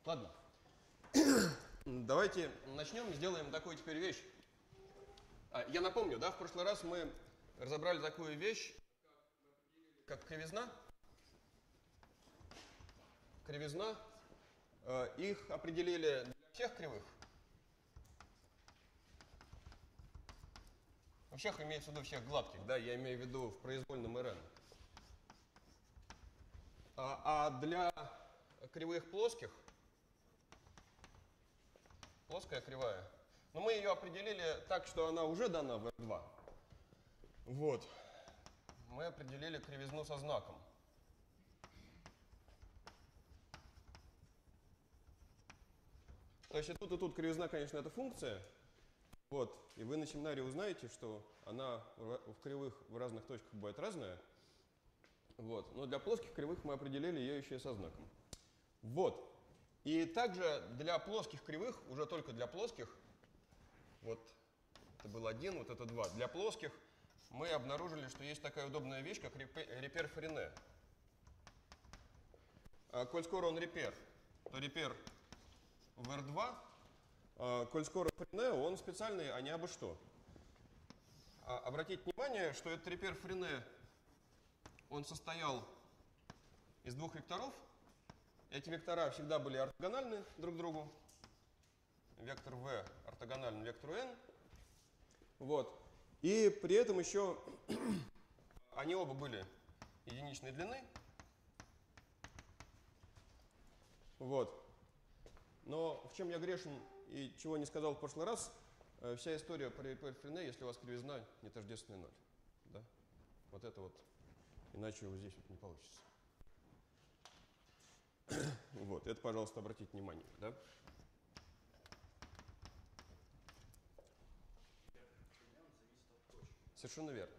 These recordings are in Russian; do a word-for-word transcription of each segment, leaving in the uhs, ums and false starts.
Ладно. Давайте начнем, сделаем такую теперь вещь. А, я напомню, да, в прошлый раз мы разобрали такую вещь, как кривизна. Кривизна. Э, их определили для всех кривых. У всех имеется в виду всех гладких, да, я имею в виду в произвольном РН. А, а для кривых плоских, плоская кривая, но мы ее определили так, что она уже дана в эр два. Вот. Мы определили кривизну со знаком. То есть и тут, и тут кривизна, конечно, это функция. Вот. И вы на семинаре узнаете, что она в кривых в разных точках бывает разная. Вот. Но для плоских кривых мы определили ее еще и со знаком. Вот. И также для плоских кривых, уже только для плоских, вот это был один, вот это два. Для плоских мы обнаружили, что есть такая удобная вещь, как репер Френе. А коль скоро он репер, то репер в эр два, а коль скоро Френе, он специальный, а не абы что. А обратите внимание, что этот репер Френе, он состоял из двух векторов. Эти вектора всегда были ортогональны друг другу. Вектор v ортогональный вектору n. Вот. И при этом еще они оба были единичной длины. Вот. Но в чем я грешен и чего не сказал в прошлый раз, вся история про репер Френе, если у вас кривизна не тождественный ноль. Да? Вот это вот. Иначе вот здесь вот не получится. Вот, это, пожалуйста, обратите внимание, да? Совершенно верно.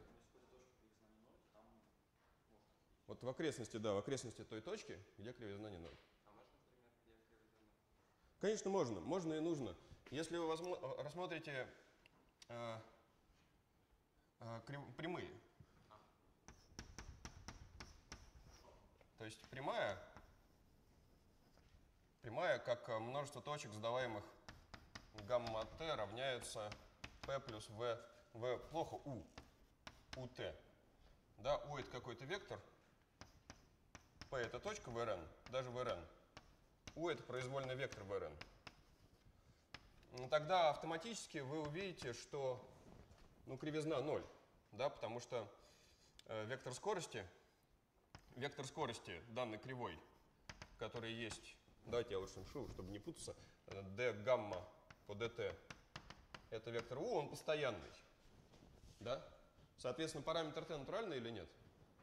Вот в окрестности, да, в окрестности той точки, где кривизна не ноль. А можно, например, где кривизна ноль? Конечно, можно, можно и нужно. Если вы рассмотрите э, э, прямые, а. то есть прямая, прямая, как множество точек, задаваемых гамма t, равняется p плюс v, v плохо u, ut. Да, u это какой-то вектор, p это точка в Rn, даже в Rn. U это произвольный вектор в Rn. Ну, тогда автоматически вы увидите, что ну, кривизна ноль, да, потому что э, вектор скорости, вектор скорости данной кривой, который есть, давайте я лучше напишу, чтобы не путаться, d гамма по dt, это вектор u, он постоянный, да? Соответственно, параметр t натуральный или нет?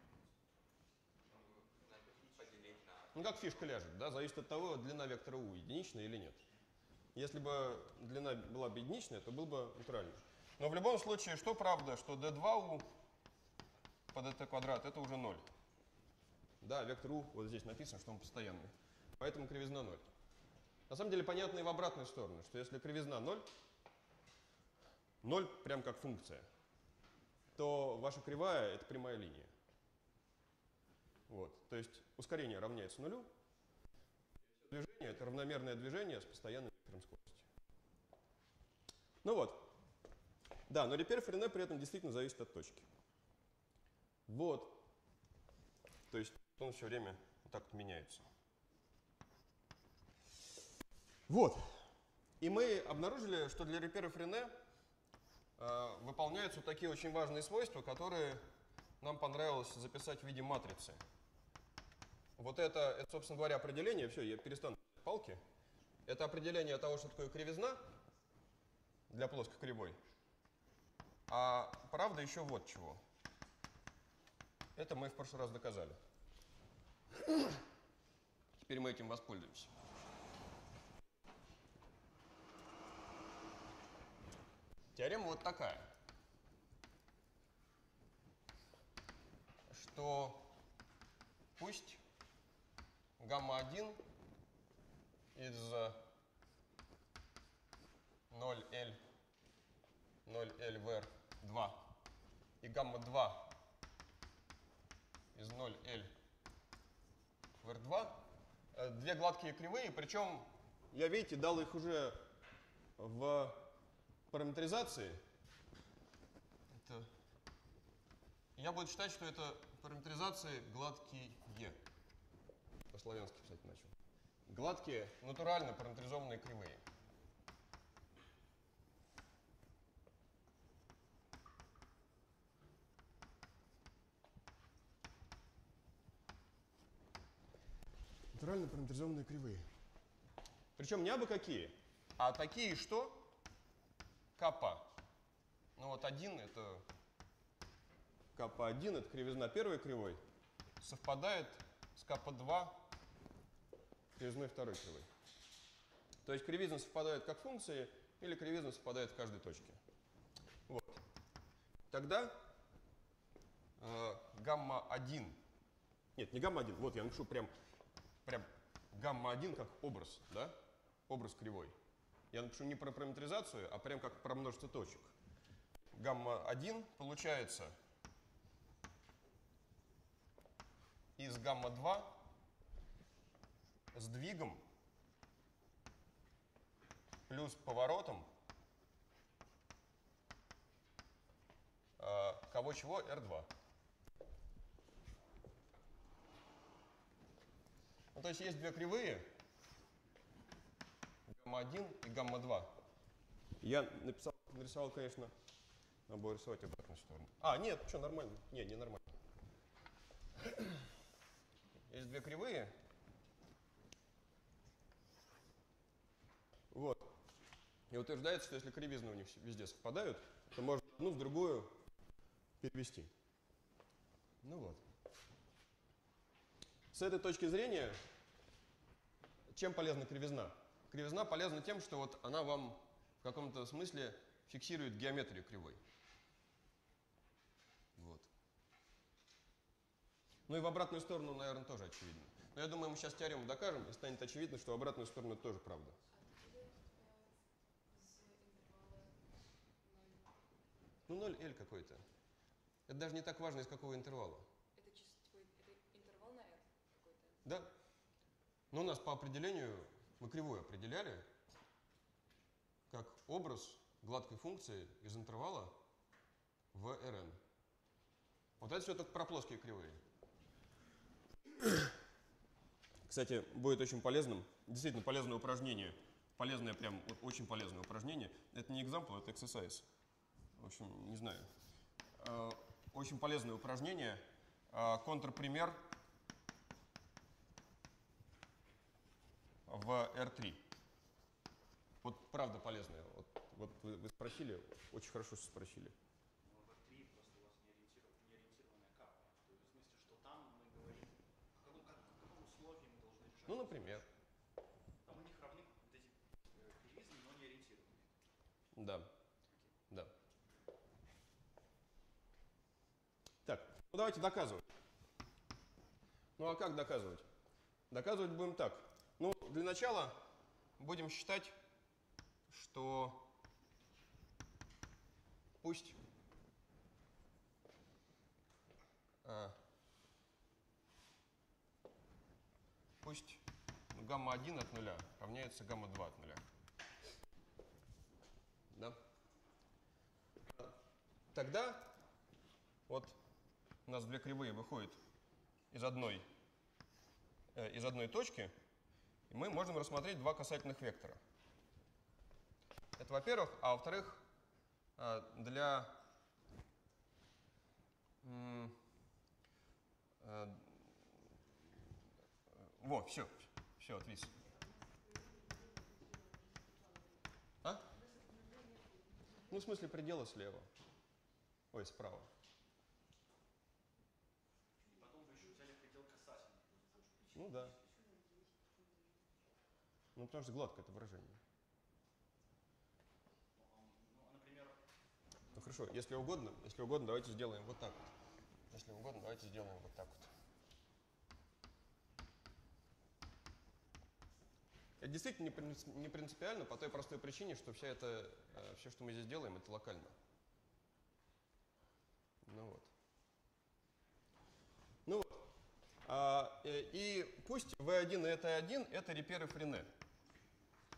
Ну, как фишка ляжет, да, зависит от того, длина вектора u единичная или нет. Если бы длина была бы единичная, то был бы натуральный. Но в любом случае, что правда, что d два u по dt квадрат это уже ноль. Да, вектор u, вот здесь написано, что он постоянный. Поэтому кривизна ноль. На самом деле понятно и в обратную сторону, что если кривизна ноль, ноль прям как функция, то ваша кривая это прямая линия. Вот. То есть ускорение равняется нулю. Движение это равномерное движение с постоянным вектором скорости. Ну вот. Да, но репер Френе при этом действительно зависит от точки. Вот. То есть он все время вот так вот меняется. Вот. И мы обнаружили, что для репера Френе э, выполняются вот такие очень важные свойства, которые нам понравилось записать в виде матрицы. Вот это, это, собственно говоря, определение, все, я перестану палки. Это определение того, что такое кривизна для плоской кривой. А правда еще вот чего. Это мы в прошлый раз доказали. Теперь мы этим воспользуемся. Теорема вот такая, что пусть гамма один из ноль эль, ноль эль в эр два и гамма два из ноль эль в эр два две гладкие кривые, причем я, видите, дал их уже в параметризации. Это... Я буду считать, что это параметризации гладкие. По-славянски писать начал. Гладкие, натурально параметризованные кривые. Натурально параметризованные кривые. Причем не абы какие, а такие, что капа. Ну вот один это капа один, это кривизна первой кривой, совпадает с капа два кривизной второй кривой. То есть кривизна совпадает как функции, или кривизна совпадает в каждой точке. Вот. Тогда э, гамма один, нет, не гамма один, вот я напишу прям, прям гамма один как образ, да? Образ кривой. Я напишу не про параметризацию, а прям как про множество точек. Гамма один получается из гамма два сдвигом плюс поворотом э, кого чего эр два. Ну, то есть есть две кривые, гамма один и гамма два. Я написал, нарисовал, конечно, надо было рисовать обратную сторону. А, нет, что, нормально. Не, не нормально. Есть две кривые. Вот. И утверждается, что если кривизны у них везде совпадают, то можно одну в другую перевести. Ну вот. С этой точки зрения, чем полезна кривизна? Кривизна полезна тем, что вот она вам в каком-то смысле фиксирует геометрию кривой. Вот. Ну и в обратную сторону, наверное, тоже очевидно. Но я думаю, мы сейчас теорему докажем, и станет очевидно, что в обратную сторону это тоже правда. Ну, ноль эль какой-то. Это даже не так важно, из какого интервала. Это чисто это интервал на r какой-то? Да. Но у нас по определению, мы кривую определяли, как образ гладкой функции из интервала в Rn. Вот это все только про плоские кривые. Кстати, будет очень полезным, действительно полезное упражнение, полезное прям, очень полезное упражнение. Это не example, это exercise. В общем, не знаю. Очень полезное упражнение. Контрпример в эр три. Вот правда полезное. Вот, вот вы, вы спросили, очень хорошо, что спросили. Но в эр три просто у вас неориентированная капа. То есть в смысле, что там мы говорим, в каком, как, в каком условии мы должны решать. Ну, например. Там у них равны вот эти кривизны, но не ориентированные. Да. Да. Так, ну давайте доказывать. Ну а как доказывать? Доказывать будем так. Ну, для начала будем считать, что пусть а, пусть ну, гамма один от нуля равняется гамма два от нуля. Да? Тогда вот у нас две кривые выходят из одной, э, из одной точки, и мы можем рассмотреть два касательных вектора. Это во-первых, а во-вторых, э, для э, э, во, все, все, отвис. А? Ну, в смысле предела слева. Ой, справа. И потом вы еще взяли предел касательный. Ну да. Ну, потому что гладкое это выражение. Ну, например... Ну, хорошо, если угодно, если угодно, давайте сделаем вот так вот. Если угодно, давайте сделаем вот так вот. Это действительно не принципиально по той простой причине, что вся это, все, что мы здесь делаем, это локально. Ну вот. Ну вот. А, и пусть ви один и и один это реперы Френе.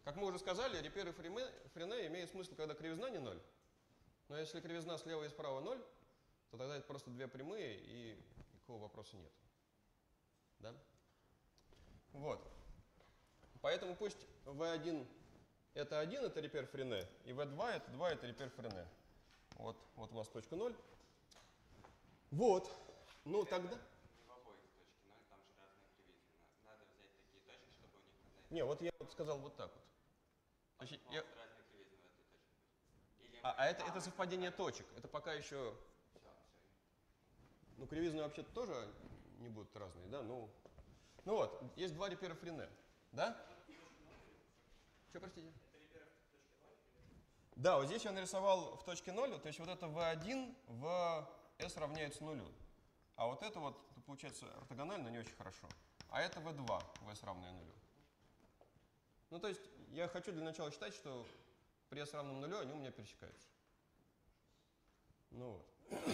Как мы уже сказали, реперы Френе, Френе имеет смысл, когда кривизна не ноль. Но если кривизна слева и справа ноль, то тогда это просто две прямые, и никакого вопроса нет. Да? Вот. Поэтому пусть вэ один это один, это репер Френе, и вэ два это два, это репер Френе. Вот, вот у вас точка ноль. Вот. Ну тогда... В обоих точки ноль, там же разные кривизны. Надо взять такие точки, чтобы у них одна. Не, вот я вот сказал вот так вот. Значит, я... Разные кривизны в этой точке. Или А, а это, это совпадение точек. Это пока еще... Все, все. Ну, кривизны вообще-то тоже не будут разные, да? Ну, ну вот, есть два репера Френе. Да? Что, простите? Да, вот здесь я нарисовал в точке ноль, то есть вот это вэ один в S равняется нулю. А вот это вот, получается, ортогонально не очень хорошо. А это вэ два в S равное нулю. Ну, то есть я хочу для начала считать, что при S равном нулю они у меня пересекаются. Ну вот.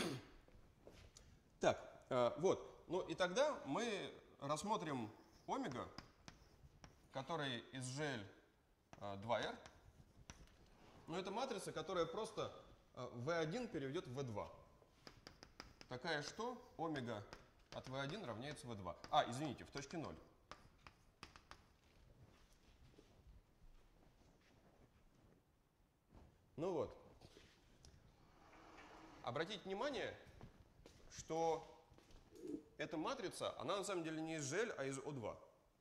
Так, э, вот. Ну и тогда мы рассмотрим омега, который из джи эл два эр. Ну, это матрица, которая просто вэ один переведет в вэ два. Такая, что омега от вэ один равняется вэ два. А, извините, в точке ноль. Ну вот. Обратите внимание, что эта матрица, она на самом деле не из джи эл, а из о два.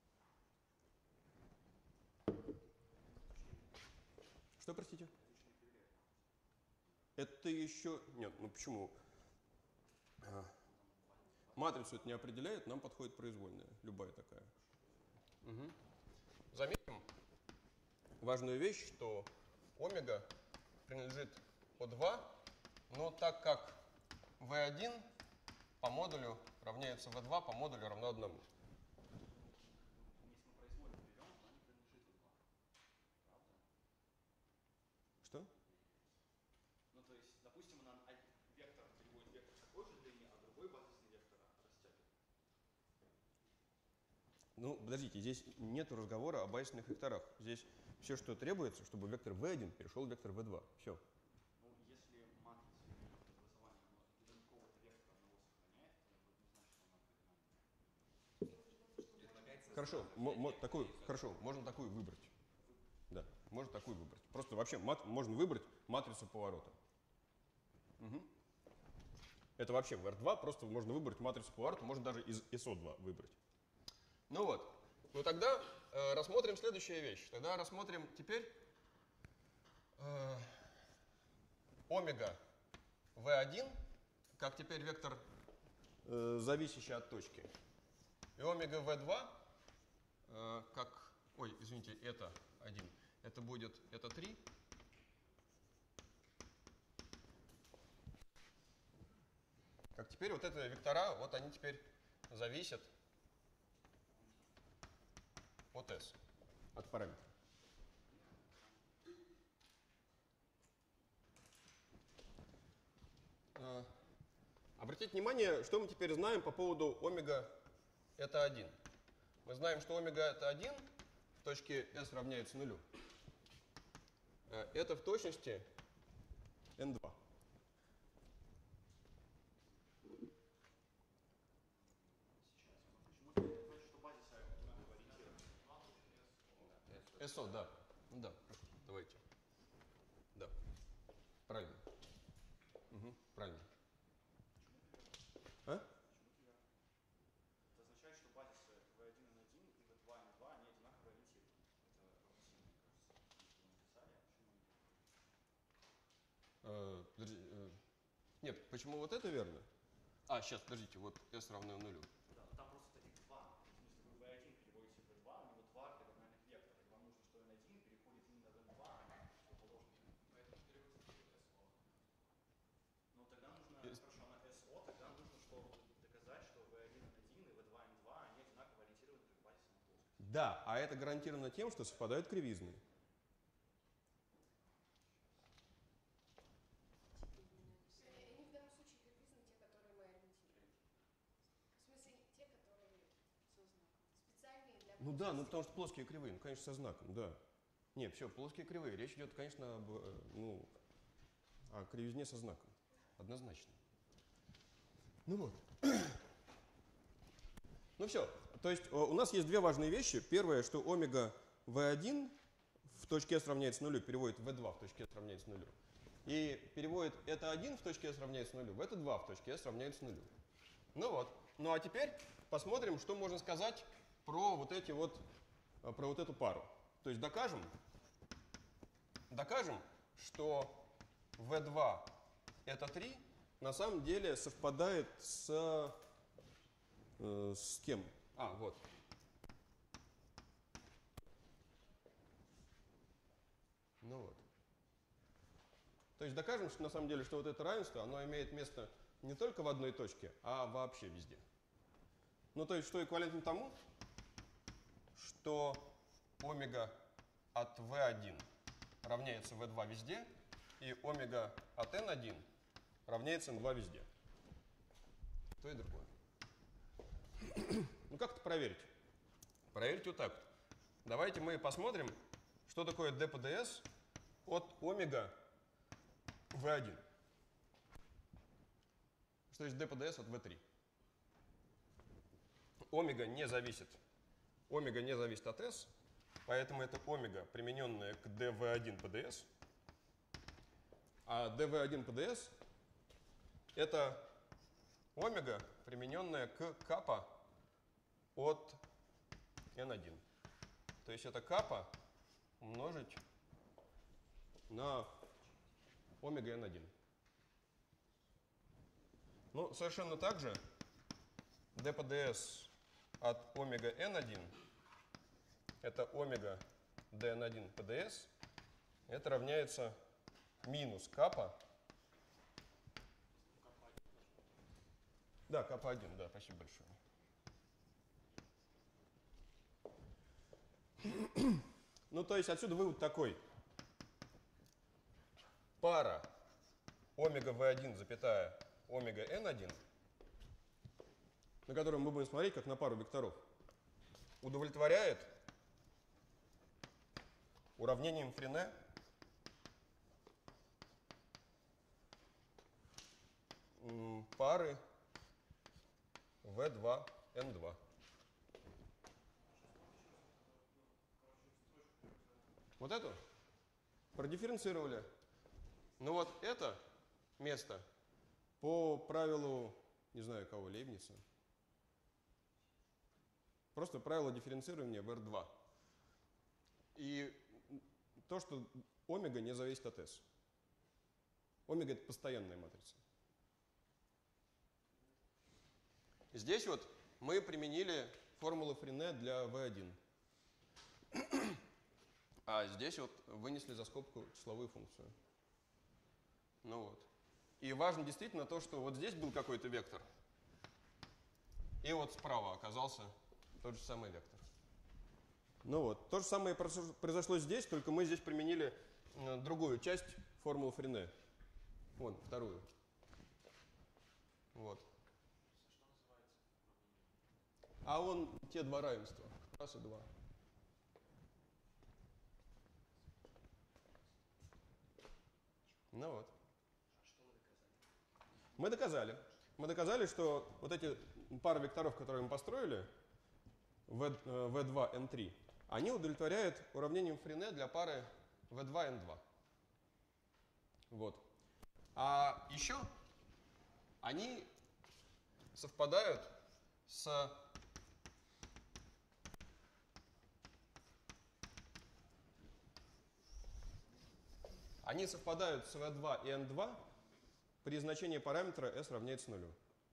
Что, простите? Это еще... Нет, ну почему? Матрицу это не определяет, нам подходит произвольная, любая такая. Угу. Заметим важную вещь, что омега принадлежит о два, но так как вэ один по модулю равняется вэ два по модулю равно одному. Если мы произвольно берем, то они принадлежит вэ два. Правда? Что? Ну, то есть, допустим, нам вектор переводит вектор такой же длины, а другой базисный вектор растягивает. Ну, подождите, здесь нет разговора о базисных векторах. Здесь все, что требуется, чтобы вектор вэ один перешел в вектор вэ два. Все. Ну, если матрица образования длину какого-то вектора одного сохраняет, то это не значит, что она кардинальная. Хорошо, такую, хорошо, можно такую выбрать. Да, можно такую выбрать. Просто вообще мат, можно выбрать матрицу поворота. Угу. Это вообще в эр два просто можно выбрать матрицу поворота, можно даже из эс о два выбрать. Ну вот, ну тогда э, рассмотрим следующую вещь. Тогда рассмотрим теперь э, омега вэ один, как теперь вектор, э, зависящий от точки. И омега вэ два, э, как, ой, извините, это один, это будет, это три. Как теперь вот это вектора, вот они теперь зависят от S, от параметра. Э, обратите внимание, что мы теперь знаем по поводу омега это один. Мы знаем, что омега это один в точке S равняется нулю. Это в точности эн два. Почему ты говоришь, что базис одинаково ориентирован? эс о, да. Ну да, хорошо, давайте. Да. Правильно. Угу, правильно. А? Это означает, что базисы вэ один эн один и вэ два эн два, они одинаково ориентированы. Это равносильно, мне кажется, что вы написали, а почему нет? Э, подожди, э, нет, почему вот это верно? А, сейчас, подождите, вот S равно нулю. Да, там просто таких два. В смысле, вы вэ один переводите в вэ два, у него два ортогональных вектора. И вам нужно, что эн один переходит именно в эн два, а не противоположно. Поэтому переводится эс о. Ну, тогда нужно, Э, хорошо, на эс о, тогда нужно, чтобы доказать, что вэ один эн один и вэ два эн два, они одинаково ориентированы как базисы на плоскость. Да, а это гарантировано тем, что совпадают кривизны. Они в данном случае кривизны те, которые мы ориентируем. В смысле, те, которые со знаком. Специальные для... Ну да, ну потому что плоские кривые, ну конечно со знаком, да. Не, все, плоские кривые. Речь идет, конечно, об, э, ну, о кривизне со знаком. Однозначно. Ну вот. Ну все. То есть у нас есть две важные вещи. Первое, что омега вэ один в точке S равняется нулю, переводит вэ два в точке S равняется нулю. И переводит это один в точке S равняется нулю, в это два в точке S равняется нулю. Ну вот. Ну а теперь посмотрим, что можно сказать про вот эти вот, про вот эту пару. То есть докажем, докажем, что вэ два это три на самом деле совпадает с, э, с кем? А, вот. Ну вот. То есть докажем, что на самом деле, что вот это равенство, оно имеет место не только в одной точке, а вообще везде. Ну, то есть, что эквивалентно тому, что омега от вэ один равняется вэ два везде, и омега от эн один равняется эн два везде. То и другое. Ну, как это проверить? Проверить вот так. Давайте мы посмотрим, что такое дэ пэ дэ эс от омега вэ один. Что есть дэ пэ дэ эс от вэ три. Омега не зависит. Омега не зависит от S, поэтому это омега, примененная к дэ вэ один пэ дэ эс. А дэ вэ один пэ дэ эс это омега, примененная к капа от эн один. То есть это капа умножить на омега эн один. Ну, совершенно так же дэ пэ дэ эс от омега эн один это омега дэ эн один пэ дэ эс, это равняется минус капа. Да, капа один, да, спасибо большое. Ну, то есть отсюда вывод такой. Пара омега вэ один, запятая омега эн один, на которую мы будем смотреть как на пару векторов, удовлетворяет уравнением Френе пары вэ два эн два. Вот эту продифференцировали. Ну вот это место по правилу, не знаю кого, Лейбница, просто правило дифференцирования в эр два. И то, что омега не зависит от S. Омега — это постоянная матрица. Здесь вот мы применили формулу Френе для вэ один. А здесь вот вынесли за скобку числовую функцию. Ну вот. И важно действительно то, что вот здесь был какой-то вектор, и вот справа оказался тот же самый вектор. Ну вот. То же самое произошло здесь, только мы здесь применили другую часть формулы Френе. Вон, вторую. Вот. А вон те два равенства. Раз и два. Ну вот. Мы доказали. Мы доказали, что вот эти пары векторов, которые мы построили, вэ два эн три, они удовлетворяют уравнением Френе для пары вэ два эн два. Вот. А еще они совпадают с они совпадают с вэ два и эн два при значении параметра s равняется нулю.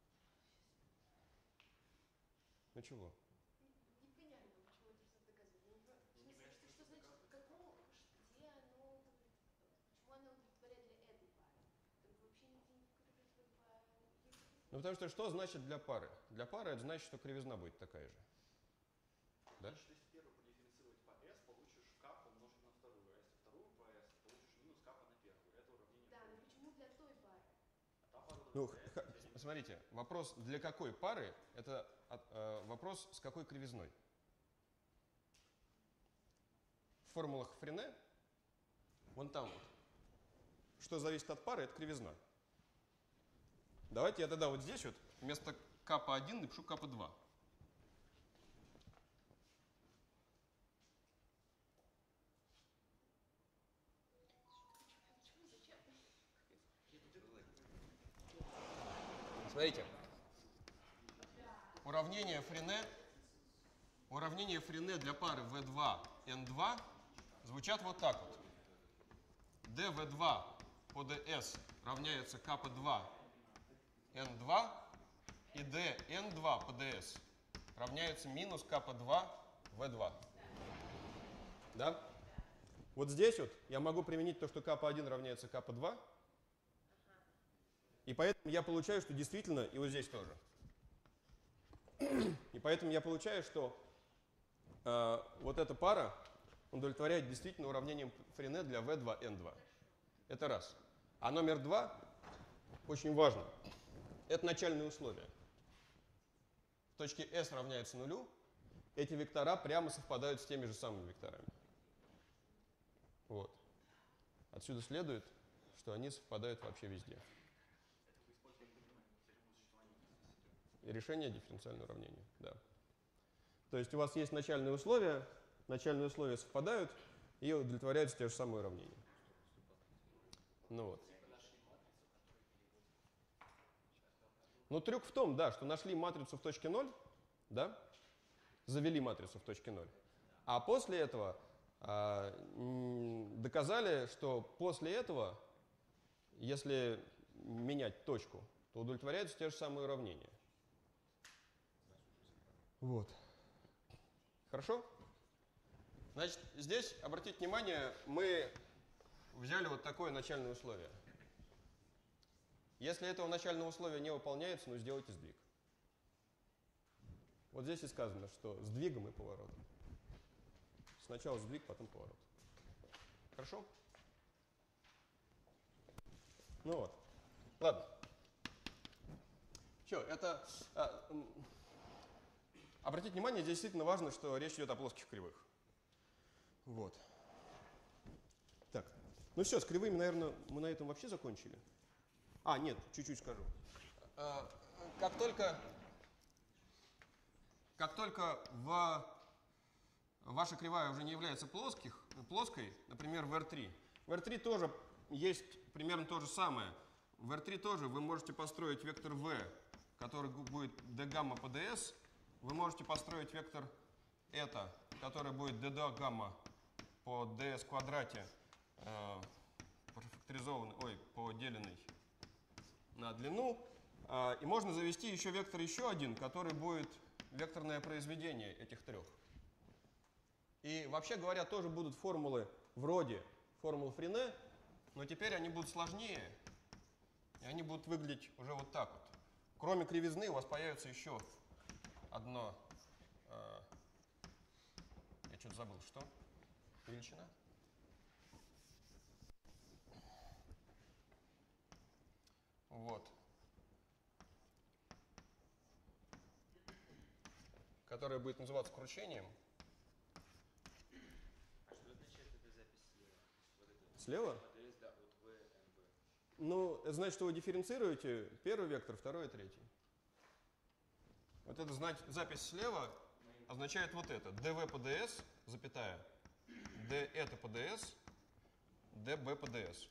Ну чего? Непонятно, почему это что доказывает. В смысле, что, что значит, какого, где оно, почему оно удовлетворяет для этой пары? Как бы вообще нигде не выкрывает пары. Ну потому что что значит для пары? Для пары это значит, что кривизна будет такая же. Да? Значит, если первую продифференцировать по S, получишь k умножить на вторую, а если вторую по S, получишь минус k на первую. Это уравнение. Да, но почему для той пары? А та пара Ну, удовлетворяет. х- смотрите, вопрос для какой пары – это от- э, вопрос с какой кривизной. формулах Френе, вон там вот, что зависит от пары, это кривизна. Давайте я тогда вот здесь вот вместо капа один напишу капа два. Смотрите, уравнение Френе, уравнение Френе для пары вэ два эн два звучат вот так вот. дэ вэ два по ds равняется капа два эн два, и дэ эн два по ds равняется минус капа два вэ два. Да? Вот здесь вот я могу применить то, что капа один равняется капа два, и поэтому я получаю, что действительно, и вот здесь тоже. И поэтому я получаю, что э, вот эта пара удовлетворяет действительно уравнением Френе для вэ два эн два. Это раз. А номер два, очень важно, это начальные условия. В точке S равняется нулю, эти вектора прямо совпадают с теми же самыми векторами. Вот. Отсюда следует, что они совпадают вообще везде. И решение дифференциального уравнения, да. То есть у вас есть начальные условия, начальные условия совпадают, и удовлетворяются те же самые уравнения. Ну вот. Но трюк в том, да, что нашли матрицу в точке ноль, да, завели матрицу в точке ноль, а после этого а, доказали, что после этого, если менять точку, то удовлетворяются те же самые уравнения. Вот. Хорошо? Значит, здесь, обратите внимание, мы взяли вот такое начальное условие. Если этого начального условия не выполняется, ну сделайте сдвиг. Вот здесь и сказано, что сдвигом и поворотом. Сначала сдвиг, потом поворот. Хорошо? Ну вот. Ладно. Что, это... А, обратите внимание, здесь действительно важно, что речь идет о плоских кривых. Вот. Так. Ну все, с кривыми, наверное, мы на этом вообще закончили. А, нет, чуть-чуть скажу. А, как только, как только в, ваша кривая уже не является плоских, плоской, например, в эр три, в эр три тоже есть примерно то же самое. В эр три тоже вы можете построить вектор v, который будет d гамма по ds. Вы можете построить вектор это, который будет d гамма по ds в квадрате, э, профакторизованный, ой, поделенный на длину. Э, и можно завести еще вектор еще один, который будет векторное произведение этих трех. И вообще говоря, тоже будут формулы вроде формул Френе, но теперь они будут сложнее, и они будут выглядеть уже вот так вот. Кроме кривизны у вас появится еще одно, э, я что-то забыл, что? Величина? Вот. Которая будет называться кручением. А что означает эта запись слева? Вот это Слева? АДС, да, от V, эн бэ. Ну, это значит, что вы дифференцируете первый вектор, второй и третий. Вот эта знать, запись слева означает вот это. dv по ds, запятая, d это по ds, db по ds.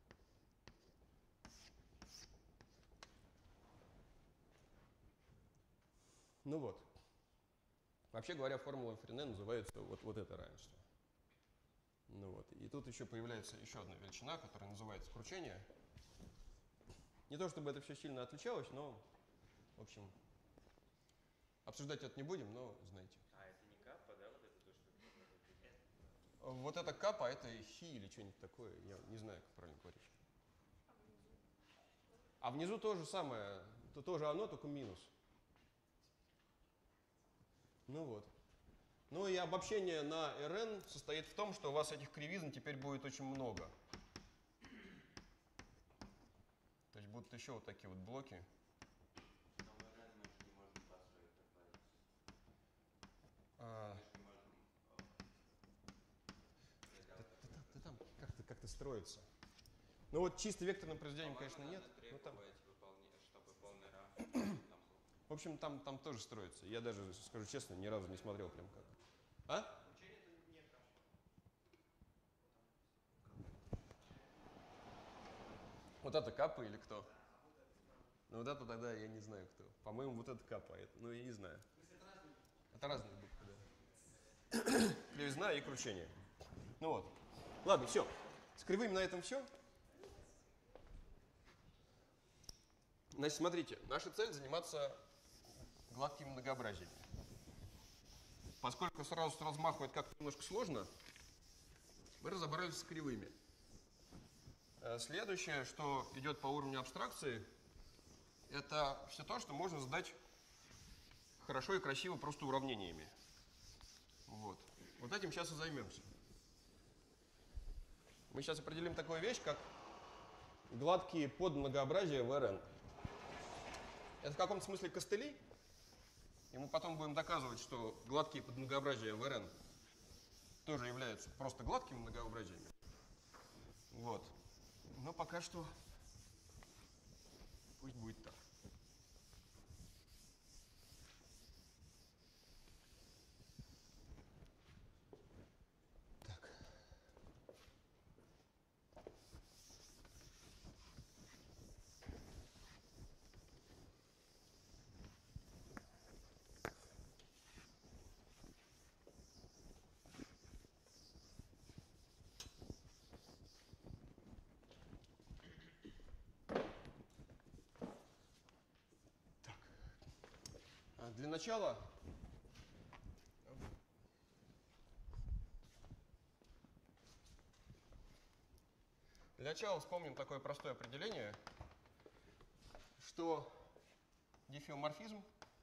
Ну вот. Вообще говоря, формула Френе называется вот, вот это равенство. Ну вот. И тут еще появляется еще одна величина, которая называется кручение. Не то чтобы это все сильно отличалось, но, в общем, обсуждать это не будем, но знаете. А, это не капа, да, вот это то, что... Вот это капа, а это хи или что-нибудь такое. Я не знаю, как правильно говорить. А внизу то же самое. То тоже оно, только минус. Ну вот. Ну и обобщение на эр эн состоит в том, что у вас этих кривизн теперь будет очень много. То есть будут еще вот такие вот блоки. Но в эр эн мы же не можем построить такое. А, Мы же не можем... строится. Ну вот чисто векторным произведением, конечно, По-моему, нет. надо но там, требовать выполнения, чтобы полный рамки там был. в общем, там, там тоже строится. Я даже, скажу честно, ни разу не смотрел прям как. А? Вот это Капа или кто? Ну вот это тогда я не знаю кто. По-моему, вот это Капа. Ну я не знаю. Это разные буквы, да. Кривизна и кручение. Ну вот. Ладно, все. С кривыми на этом все. Значит, смотрите, наша цель заниматься гладкими многообразиями. Поскольку сразу с размаху это как-то немножко сложно, мы разобрались с кривыми. Следующее, что идет по уровню абстракции, это все то, что можно задать хорошо и красиво просто уравнениями. Вот. Вот этим сейчас и займемся. Мы сейчас определим такую вещь, как гладкие подмногообразия в эр эн. Это в каком-то смысле костыли, и мы потом будем доказывать, что гладкие подмногообразия в эр эн тоже являются просто гладкими многообразиями. Вот. Но пока что пусть будет так. Так. Для начала для начала вспомним такое простое определение, что дифеоморфизм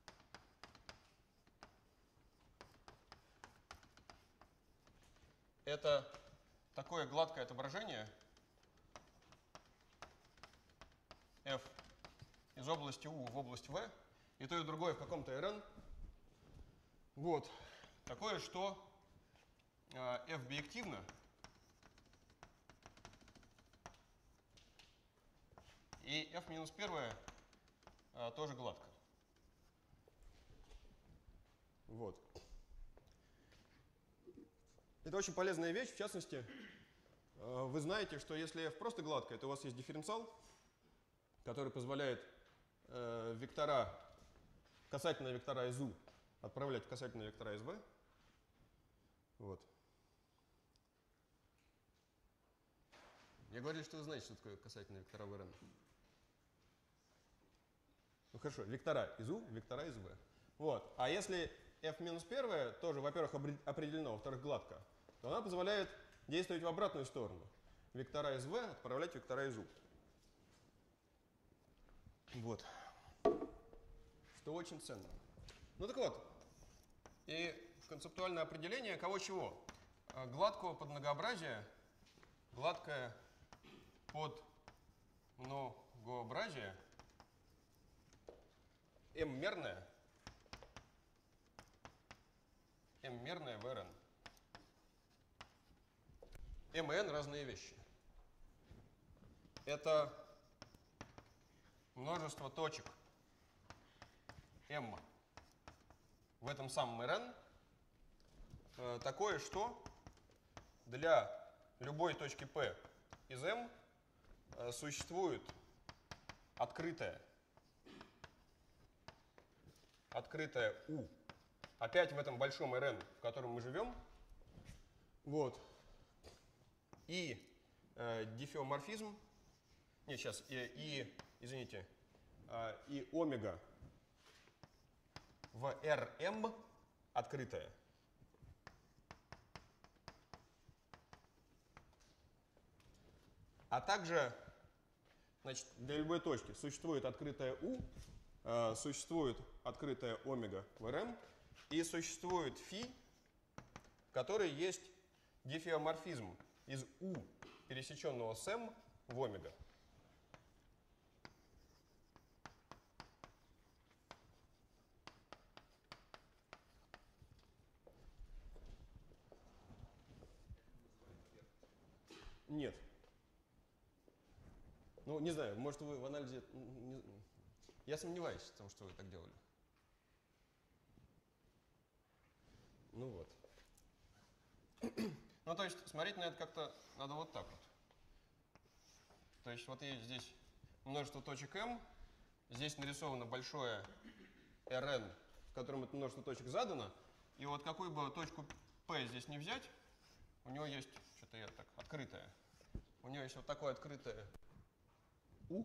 это такое гладкое отображение f из области U в область V, и то и другое в каком-то эр эн. Вот. Такое, что э, f биективно и f минус первое э, тоже гладко. Вот. Это очень полезная вещь, в частности, э, вы знаете, что если f просто гладкое, то у вас есть дифференциал, который позволяет э, вектора, касательные вектора из U отправлять в касательные вектора из V. Вот. Я говорю, что вы знаете, что такое касательные вектора в эр эн. Ну хорошо, вектора из U, вектора из V. Вот. А если f минус первое тоже, во-первых, определено, во-вторых, гладко, то она позволяет действовать в обратную сторону. Вектора из V отправлять в вектора из U. Вот. Что очень ценно. Ну так вот. И концептуальное определение кого чего? Гладкого подмногообразия, гладкое подмногообразие, m-мерное, m-мерное в эр эн. m и n разные вещи. Это множество точек m в этом самом эр эн э, такое, что для любой точки P из M э, существует открытая, открытая U, опять в этом большом эр эн, в котором мы живем. Вот. И э, дифеоморфизм, нет, сейчас, и, и извините, э, и омега в эр эм открытая. А также, значит, для любой точки существует открытая U, э, существует открытая омега в эр эм и существует φ, в которой есть дифеоморфизм из U, пересеченного с M, в омега. Нет. Ну, не знаю, может, вы в анализе... не- Я сомневаюсь в том, что вы так делали. Ну вот. Ну, то есть, смотреть на это как-то надо вот так вот. То есть, вот есть здесь множество точек m, здесь нарисовано большое Rn, в котором это множество точек задано, и вот какую бы точку P здесь не взять, у него есть, что-то я так, открытое. У него есть вот такое открытое U,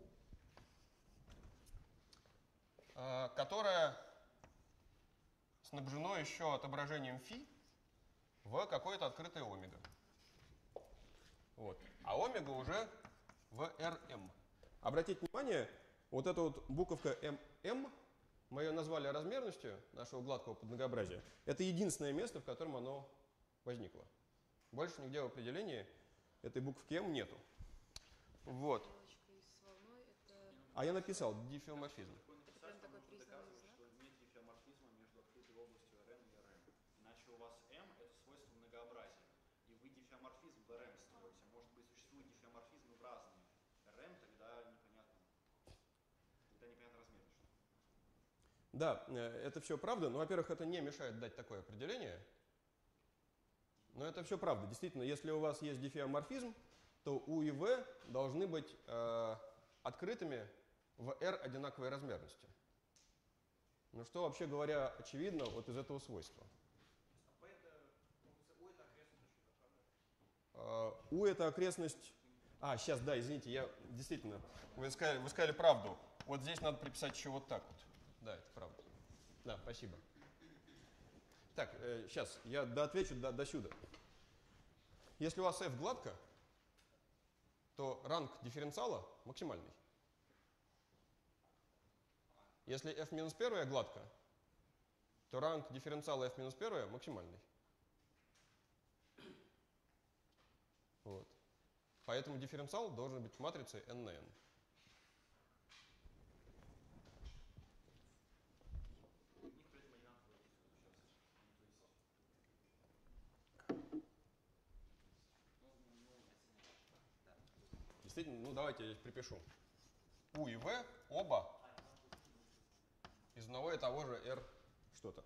которое снабжено еще отображением φ в какое-то открытое омега. Вот. А омега уже в Rm. Обратите внимание, вот эта вот буковка Mm, мы ее назвали размерностью нашего гладкого подмногообразия. Это единственное место, в котором оно возникло. Больше нигде в определении этой буковки M нету. Вот. Стрелочка и с волной это... А я написал дифеоморфизм. Такое написать, прям вам такой нужно признанный доказывать, знак? что нет дифеоморфизма между открытой областью Rn и Rm. Иначе у вас M — это свойство многообразия. И вы дифеоморфизм в Rm строите. А может быть, существует дифеоморфизмы в разные Rm, тогда непонятно. Тогда непонятно размерность. Да, это все правда, но, во-первых, это не мешает дать такое определение. Но это все правда. Действительно, если у вас есть дифеоморфизм, то U и V должны быть э, открытыми в R одинаковой размерности. Ну что, вообще говоря, очевидно вот из этого свойства. А P это, U это окрестность точки, Э, правда? U это окрестность... А, сейчас, да, извините, я действительно... Вы сказали, вы сказали правду. Вот здесь надо приписать еще вот так вот. Да, это правда. Да, спасибо. Так, э, сейчас, я доотвечу до, до сюда. Если у вас f гладко, то ранг дифференциала максимальный. Если f минус первая гладко, то ранг дифференциала f минус первая максимальный. Вот. Поэтому дифференциал должен быть матрицей n на n. У них при этом одинаковые сейчас. Действительно, ну давайте я здесь припишу. U и V оба из одного и того же R что-то.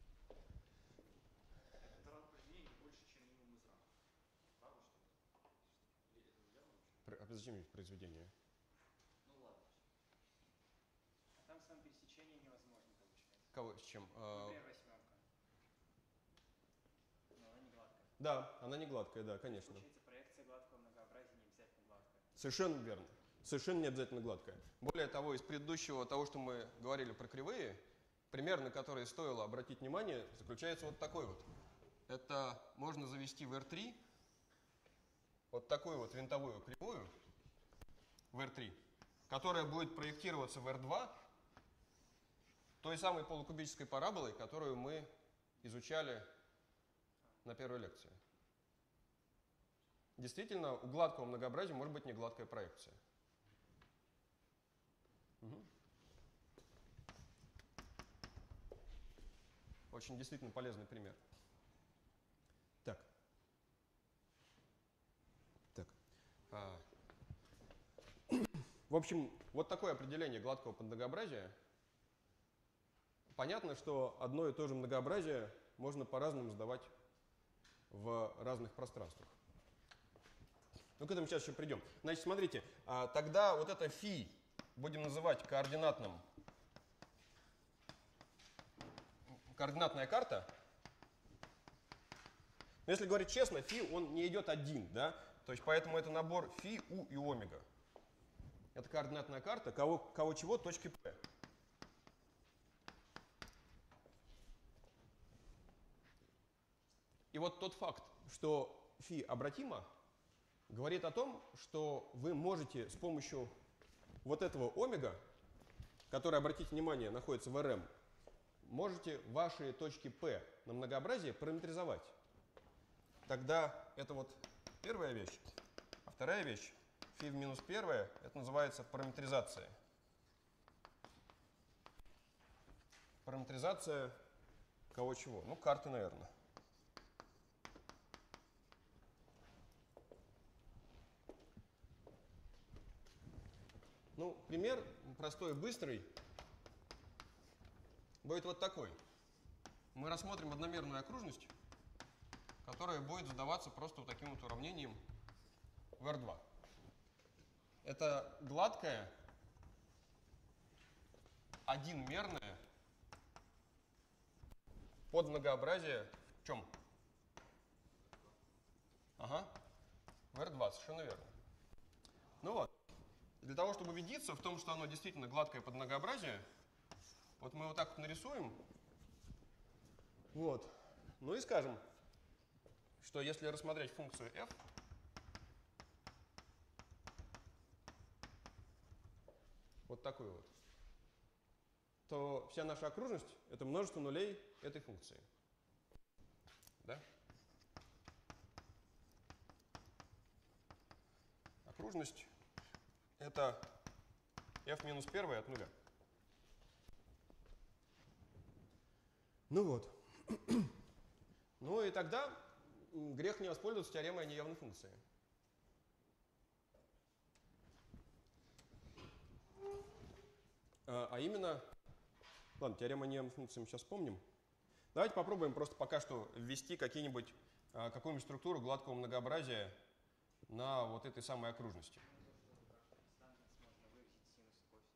Это ранг произведения больше, чем минимум из ранга. Правда, что ли? Или это верно вообще? Про- а зачем здесь произведение? Ну ладно. А там сам пересечение невозможно получается. Кого с чем? А, Например, восьмерка. Но она не гладкая. да, она не гладкая, да, конечно. Получается, проекция гладкого многообразия не обязательно гладкая. Совершенно верно. Совершенно не обязательно гладкая. Более того, из предыдущего того, что мы говорили про кривые, пример, на который стоило обратить внимание, заключается вот такой вот. Это можно завести в эр три вот такую вот винтовую кривую в эр три, которая будет проектироваться в эр два той самой полукубической параболой, которую мы изучали на первой лекции. Действительно, у гладкого многообразия может быть не гладкая проекция. Угу. Очень действительно полезный пример. Так. Так. А. В общем, вот такое определение гладкого подмногообразия. Понятно, что одно и то же многообразие можно по-разному сдавать в разных пространствах. Ну, к этому сейчас еще придем. Значит, смотрите, а, тогда вот это φ будем называть координатным. Координатная карта. Но если говорить честно, φ он не идет один, да? То есть поэтому это набор φ, u и омега. Это координатная карта, кого, кого чего, точки P. И вот тот факт, что φ обратимо, говорит о том, что вы можете с помощью вот этого омега, который, обратите внимание, находится в Rm, можете ваши точки P на многообразие параметризовать. Тогда это вот первая вещь. А вторая вещь, φ в минус первая, это называется параметризация. Параметризация кого чего? Ну, карты, наверное. Ну, пример простой и быстрый будет вот такой. Мы рассмотрим одномерную окружность, которая будет задаваться просто вот таким вот уравнением в эр два. Это гладкая, одинмерное подмногообразие в чем? Ага, в эр два, совершенно верно. Ну вот, для того, чтобы убедиться в том, что оно действительно гладкое подмногообразие, вот мы вот так вот нарисуем. Вот. Ну и скажем, что если рассмотреть функцию f, вот такую вот, то вся наша окружность — это множество нулей этой функции. Да? Окружность — это f минус первый от нуля. Ну вот. Ну и тогда грех не воспользоваться теоремой о неявной функции. А, а именно, ладно, теорема о неявной функции мы сейчас вспомним. Давайте попробуем просто пока что ввести какие-нибудь, а, какую-нибудь структуру гладкого многообразия на вот этой самой окружности. Можно вывесить синус и косинус.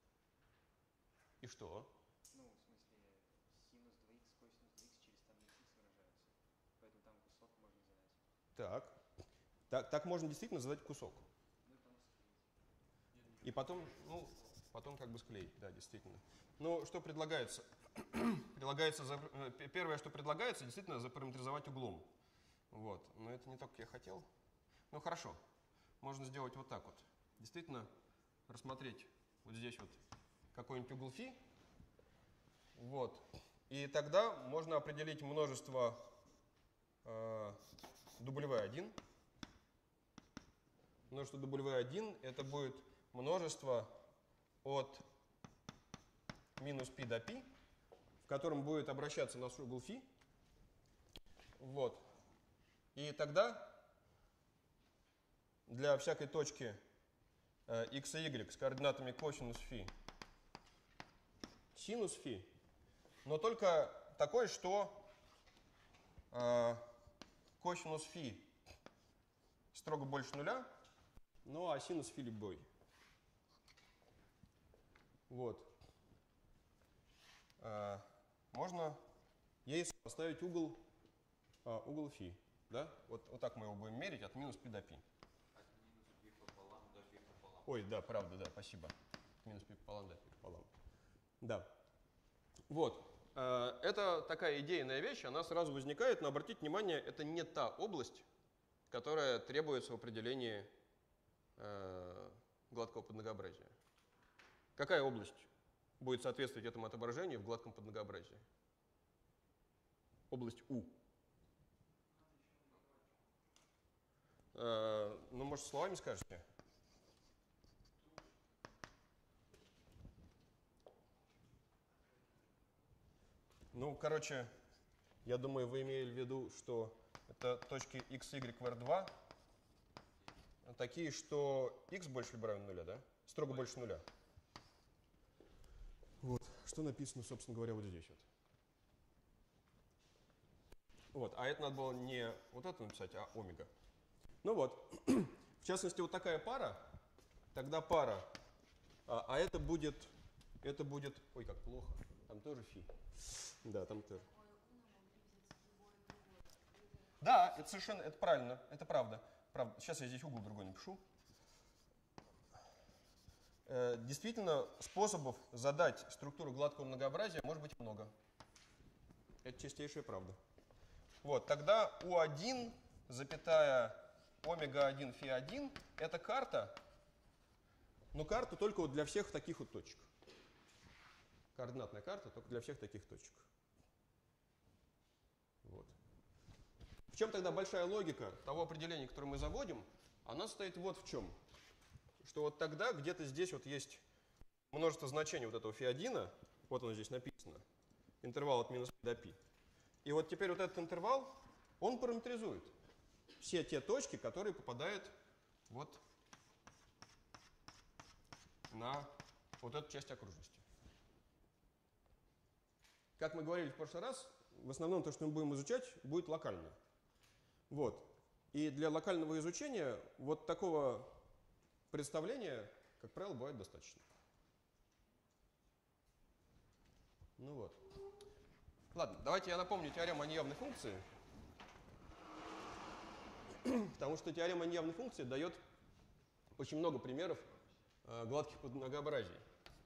И что? Ну, в смысле, синус два икс, косинус два икс через таблицу х выражаются. Поэтому там кусок можно задать. Так. Так, так можно действительно задать кусок. Ну и потом склеить. И потом, ну, потом как бы склеить, да, действительно. Ну, что предлагается? предлагается первое, что предлагается, действительно запараметризовать углом. Вот. Но это не то, как я хотел. Ну, хорошо. Можно сделать вот так вот. Действительно, рассмотреть вот здесь вот какой-нибудь угол φ. Вот. И тогда можно определить множество э, дабл ю один. Множество дабл ю один это будет множество от минус π до π, в котором будет обращаться наш угол φ. Вот. И тогда для всякой точки э, x и y с координатами косинус φ, синус φ, но только такой, что э, косинус φ строго больше нуля, ну а синус φ любой. Вот. Э, можно ей поставить угол, э, угол φ. Да? Вот, вот так мы его будем мерить от минус π до π. От минус π пополам до π пополам. Ой, да, правда, да, спасибо. От минус π пополам до π пополам. Да. Вот. Э, это такая идейная вещь, она сразу возникает, но обратите внимание, это не та область, которая требуется в определении э, гладкого подмногообразия. Какая область будет соответствовать этому отображению в гладком подмногообразии? Область У. Э, ну, может, словами скажете? Ну, короче, я думаю, вы имели в виду, что это точки x, y в эр два такие, что x больше либо равен нуля, да? Строго больше нуля. Вот, что написано, собственно говоря, вот здесь вот. Вот, а это надо было не вот это написать, а омега. Ну вот, в частности, вот такая пара, тогда пара, а, а это будет, это будет, ой, как плохо, там тоже φ. Да, там тоже. Да, это совершенно, это правильно, это правда. правда. Сейчас я здесь угол другой напишу. Э, действительно, способов задать структуру гладкого многообразия может быть много. Это чистейшая правда. Вот, тогда у один, запятая омега один φ один, это карта, но карта только вот для всех таких вот точек. Координатная карта только для всех таких точек. Вот. В чем тогда большая логика того определения, которое мы заводим? Она состоит вот в чем. Что вот тогда где-то здесь вот есть множество значений вот этого φ один, вот оно здесь написано, интервал от минус π до π. И вот теперь вот этот интервал, он параметризует все те точки, которые попадают вот на вот эту часть окружности. Как мы говорили в прошлый раз, в основном то, что мы будем изучать, будет локально. Вот. И для локального изучения вот такого представления, как правило, бывает достаточно. Ну вот. Ладно, давайте я напомню теорему о неявной функции. Потому что теорема о неявной функции дает очень много примеров э, гладких многообразий.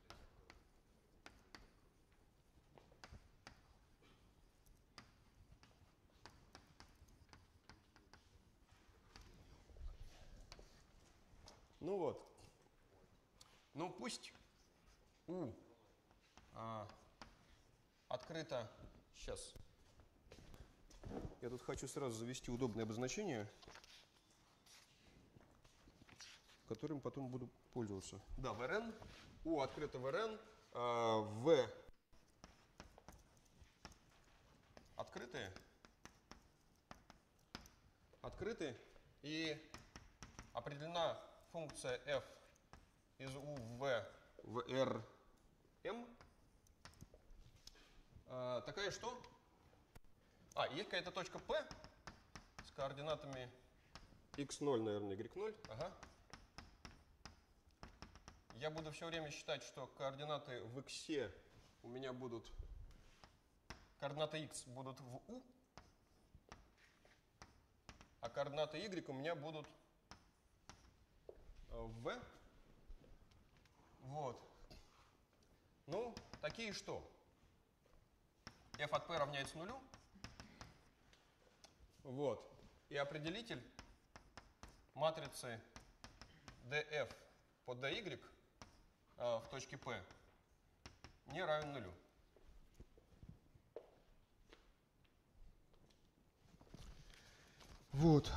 Ну вот. Ну пусть у а, открыто. Сейчас. Я тут хочу сразу завести удобное обозначение, которым потом буду пользоваться. Да, в эр эн. У открыто в эр эн. А, в открытые. Открыты. И определена функция f из u в v в Rm а, такая, что? А, есть какая-то точка P с координатами икс ноль, наверное, игрек ноль. Ага. Я буду все время считать, что координаты в x у меня будут, координаты x будут в u, а координаты y у меня будут в v. Вот. Ну, такие что? F от P равняется нулю. Вот. И определитель матрицы df по dy а, в точке P не равен нулю. Вот.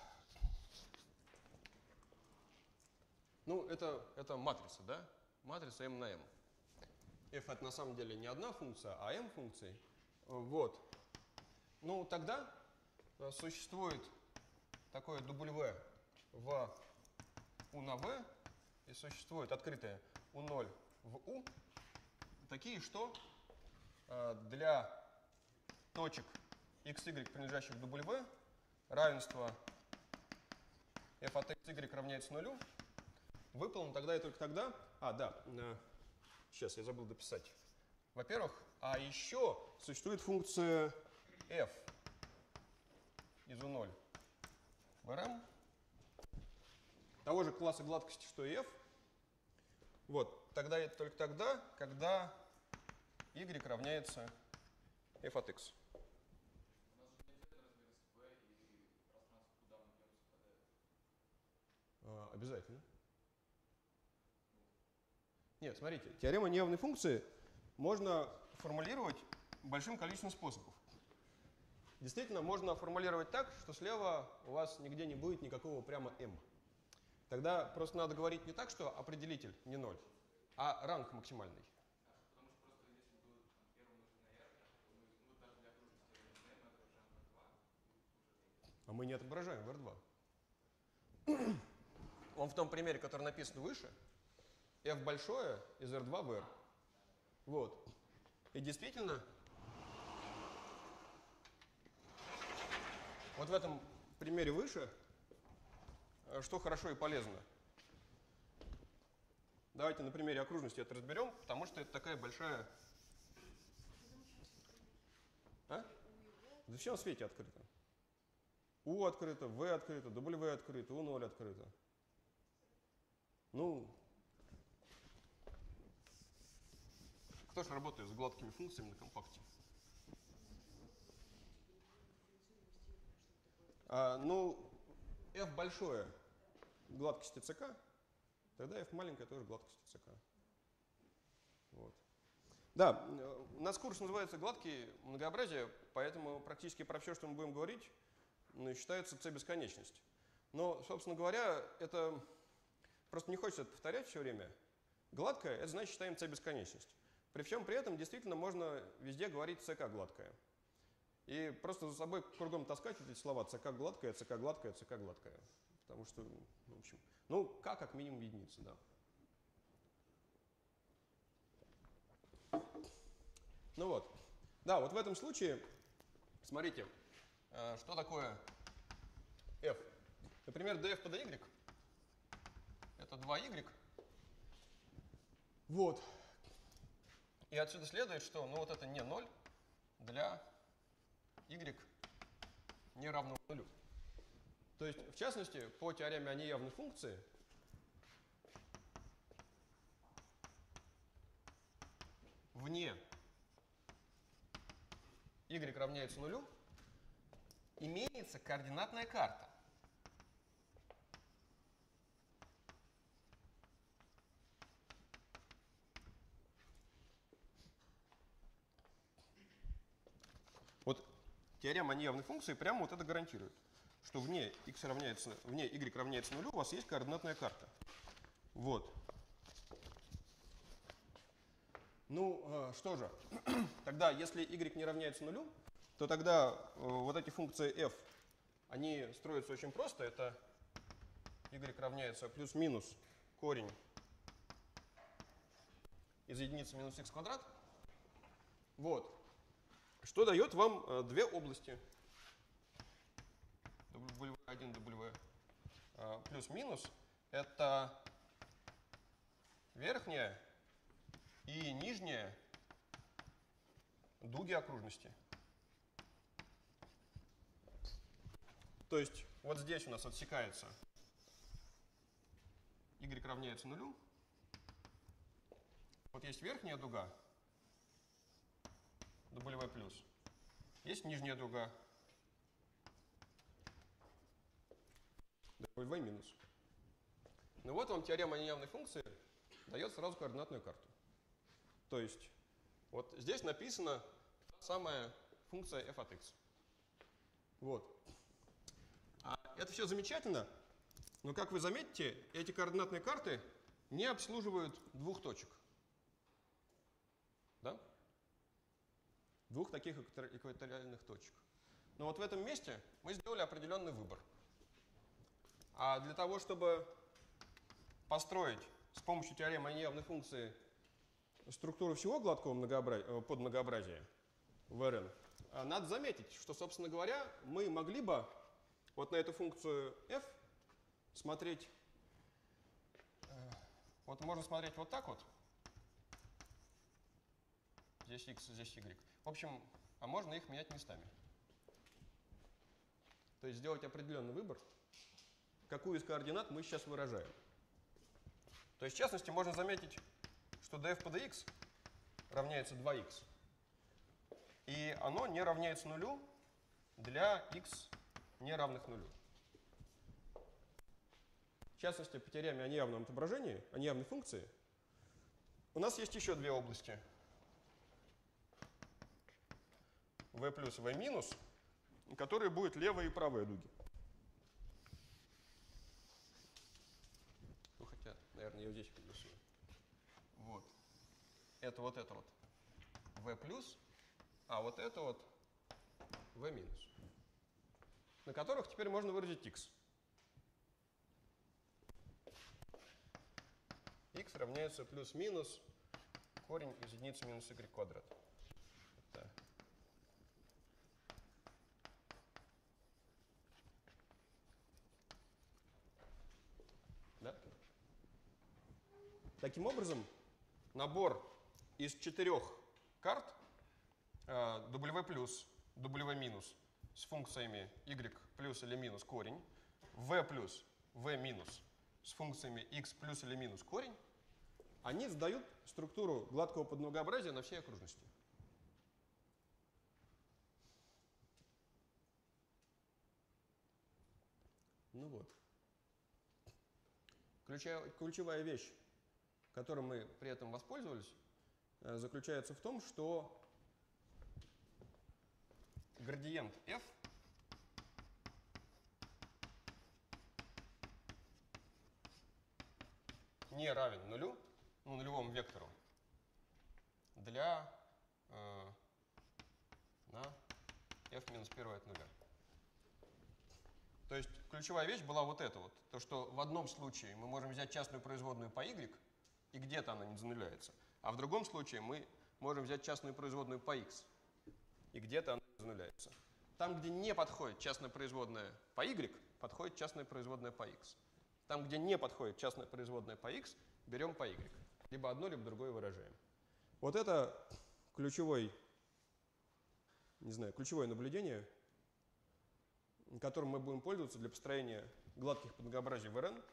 Ну, это, это матрица, да? Матрица m на m. F это на самом деле не одна функция, а m функций. Вот. Ну, тогда существует такое W в U на V, и существует открытое U ноль в U, такие, что для точек xy, принадлежащих W, равенство f от xy равняется нулю, выполнено тогда и только тогда. А, да, сейчас я забыл дописать. Во-первых, а еще существует функция f из U ноль в Rm, того же класса гладкости, что и f. Вот, тогда это только тогда, когда y равняется f от x. А, обязательно. Нет, смотрите, теорема неявной функции можно формулировать большим количеством способов. Действительно, можно формулировать так, что слева у вас нигде не будет никакого прямо m. Тогда просто надо говорить не так, что определитель не ноль, а ранг максимальный. Потому что просто если будет r умножить на r, то мы, ну, даже для окружности m мы отображаем в эр два. А мы не отображаем в эр два. Он в том примере, который написан выше, f большое из эр два в r. Вот. И действительно, вот в этом примере выше, что хорошо и полезно. Давайте на примере окружности это разберем, потому что это такая большая... А? Да все на свете открыто. U открыто, V открыто, W открыто, U ноль открыто. Ну, кто же работает с гладкими функциями на компакте? А, ну, f большое гладкости ЦК, тогда f маленькая тоже гладкости ЦК. Вот. Да, у нас курс называется «Гладкие многообразия», поэтому практически про все, что мы будем говорить, ну, считается c бесконечность. Но, собственно говоря, это просто не хочется это повторять все время. Гладкое — это значит считаем c бесконечность. При всем при этом действительно можно везде говорить ck гладкое. И просто за собой кругом таскать эти слова ck гладкое, ck гладкое, ck гладкое. Потому что, в общем, ну, k как минимум единица, да. Ну вот. Да, вот в этом случае, смотрите, э, что такое f. Например, df под y это два y. Вот. И отсюда следует, что ну вот это не ноль для y не равного нулю. То есть, в частности, по теореме о неявной функции вне y равняется нулю имеется координатная карта. Вот теорема о неявной функции прямо вот это гарантирует, что вне x равняется, вне y равняется нулю у вас есть координатная карта. Вот. Ну, э, что же, тогда, если y не равняется нулю, то тогда э, вот эти функции f, они строятся очень просто. Это y равняется плюс-минус корень из единицы минус x квадрат. Вот. Что дает вам э, две области. дабл ю один, дабл ю э, плюс-минус. Это верхняя и нижняя дуги окружности. То есть вот здесь у нас отсекается y равняется нулю. Вот есть верхняя дуга W плюс, есть нижняя дуга W минус. Ну вот вам теорема о неявной функции дает сразу координатную карту. То есть вот здесь написана та самая функция f от x. Вот. А это все замечательно, но, как вы заметите, эти координатные карты не обслуживают двух точек. Да? Двух таких экваториальных точек. Но вот в этом месте мы сделали определенный выбор. А для того, чтобы построить с помощью теоремы о неявной функции структуру всего гладкого многообразия, подмногообразия в эр эн, надо заметить, что, собственно говоря, мы могли бы вот на эту функцию f смотреть, вот можно смотреть вот так вот, здесь x, здесь y. В общем, а можно их менять местами. То есть сделать определенный выбор, какую из координат мы сейчас выражаем. То есть, в частности, можно заметить, что df под x равняется два икс, и оно не равняется нулю для x не равных нулю. В частности, по теореме о неявном отображении, о неявной функции, у нас есть еще две области. v плюс, v минус, которые будут левые и правые дуги. Ну, хотя, наверное, я вот здесь нарисую. Вот. Это вот это вот v плюс, а вот это вот v минус, на которых теперь можно выразить x. x равняется плюс-минус корень из единицы минус y квадрат. Это да? Таким образом, набор из четырех карт w плюс, w минус с функциями y плюс или минус корень, v плюс, v минус с функциями x плюс или минус корень, они задают структуру гладкого подмногообразия на всей окружности. Ну вот. Ключевая вещь, которой мы при этом воспользовались, заключается в том, что градиент f не равен нулю, ну, нулевому вектору, для э, на f минус один от нуля. То есть ключевая вещь была вот эта вот, то, что в одном случае мы можем взять частную производную по y, и где-то она не зануляется, а в другом случае мы можем взять частную производную по x, и где-то она изнуляется. Там, где не подходит частная производная по y, подходит частная производная по x. Там, где не подходит частная производная по x, берем по y. Либо одно, либо другое выражаем. Вот это ключевой, не знаю, ключевое наблюдение, которым мы будем пользоваться для построения гладких многообразий в Rn.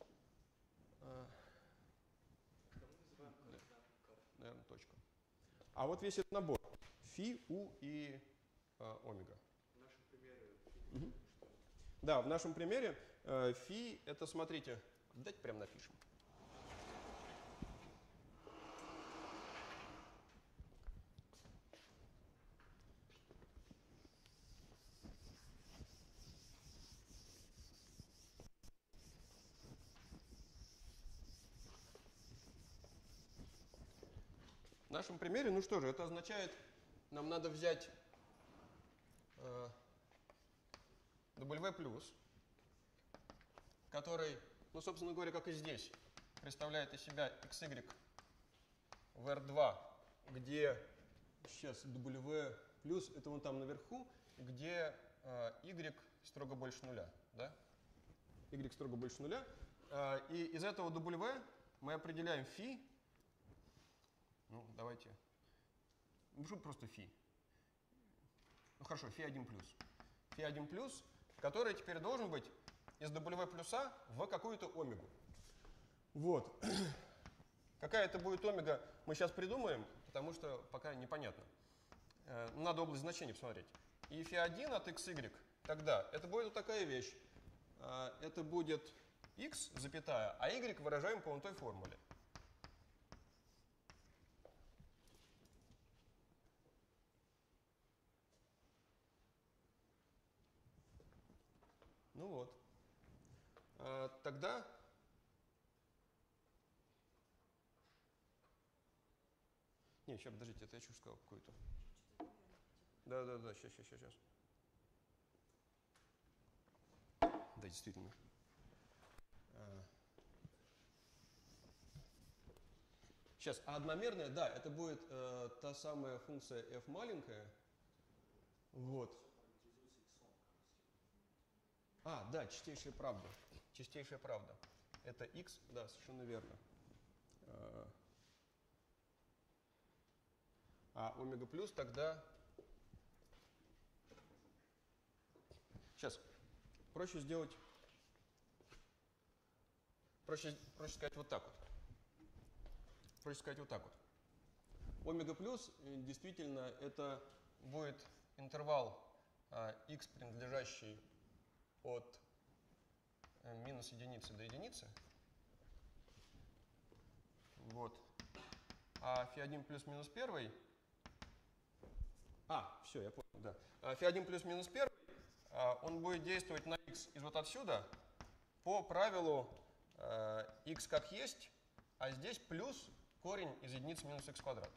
Наверное, точка. А вот весь этот набор фи, у и э, омега. В нашем примере Угу. Да, в нашем примере э, фи это, смотрите, давайте прям напишем. В нашем примере, ну что же, это означает, нам надо взять э, W+, который, ну, собственно говоря, как и здесь, представляет из себя xy в эр два, где сейчас W плюс, это вон там наверху, где э, y строго больше нуля, да? Y строго больше нуля. Э, и из этого W мы определяем φ. Ну, давайте. Напишу просто φ. Ну, хорошо, φ один плюс. φ один плюс, который теперь должен быть из W плюса в какую-то омегу. Вот. Какая это будет омега, мы сейчас придумаем, потому что пока непонятно. Э, надо область значений посмотреть. И φ один от xy тогда, это будет вот такая вещь. Э, это будет x, запятая, а y выражаем по вон той формуле. Ну вот. А, тогда не, сейчас, подождите, это я чушь сказал какую-то. Да, да, да, сейчас, сейчас, сейчас. Да, действительно. А. Сейчас, а одномерная, да, это будет э, та самая функция f маленькая. Вот. А, да, чистейшая правда. Чистейшая правда. Это x, да, совершенно верно. А омега плюс тогда... Сейчас. Проще сделать... Проще, проще сказать вот так вот. Проще сказать вот так вот. Омега плюс действительно это будет интервал а, x, принадлежащий от минус единицы до единицы. Вот. А φ один плюс минус первый. А, все, я понял, да. А φ один плюс минус первый, он будет действовать на x из вот отсюда по правилу э, x как есть, а здесь плюс корень из единицы минус x квадрат.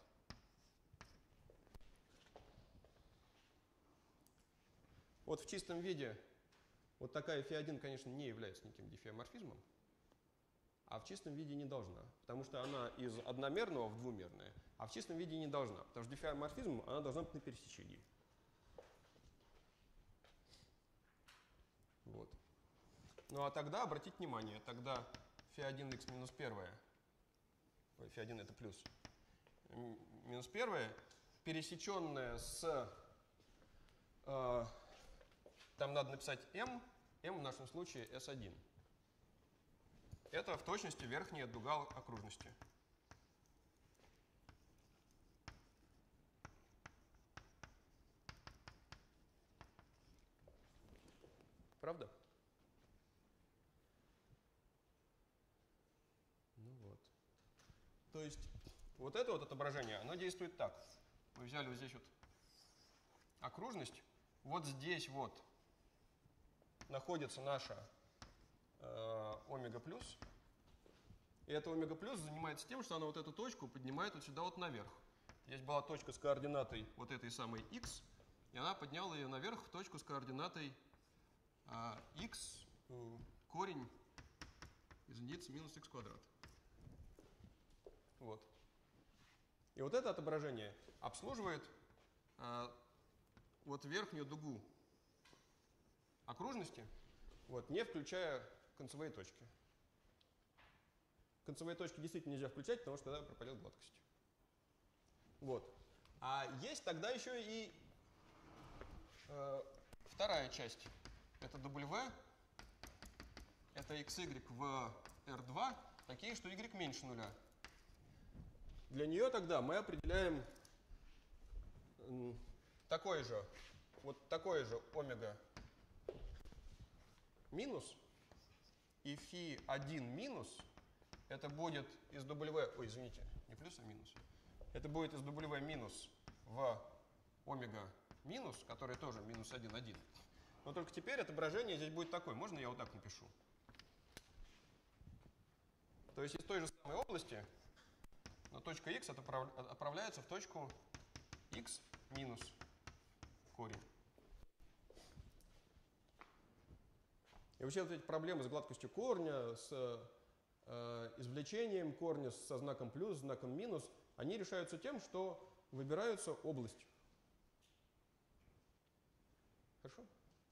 Вот в чистом виде вот такая φ один, конечно, не является никаким дифеоморфизмом, а в чистом виде не должна, потому что она из одномерного в двумерное, а в чистом виде не должна, потому что дифеоморфизм она должна быть на пересечении. Вот. Ну а тогда, обратите внимание, тогда φ один х минус первое, ой, φ один это плюс, минус первое, пересеченное с... Э, там надо написать m, m в нашем случае эс один. Это в точности верхняя дуга окружности. Правда? Ну вот. То есть вот это вот отображение, оно действует так. Мы взяли вот здесь вот окружность, вот здесь вот находится наша э, омега плюс. И эта омега плюс занимается тем, что она вот эту точку поднимает вот сюда вот наверх. Здесь была точка с координатой вот этой самой x, и она подняла ее наверх в точку с координатой э, x, э, корень из единицы минус x квадрат. Вот. И вот это отображение обслуживает э, вот верхнюю дугу окружности, вот, не включая концевые точки. Концевые точки действительно нельзя включать, потому что тогда пропадет гладкость. Вот. А есть тогда еще и э, вторая часть. Это W, это xy в эр два, такие, что y меньше нуля. Для нее тогда мы определяем такой же, вот такой же омега минус, и фи один минус, это будет из W, ой, извините, не плюс, а минус. Это будет из W минус в омега минус, который тоже минус один, один. Но только теперь отображение здесь будет такое. Можно я вот так напишу? То есть из той же самой области, но точка x отправляется в точку x минус корень. И вообще вот эти проблемы с гладкостью корня, с э, извлечением корня со знаком плюс, знаком минус, они решаются тем, что выбираются область. Хорошо?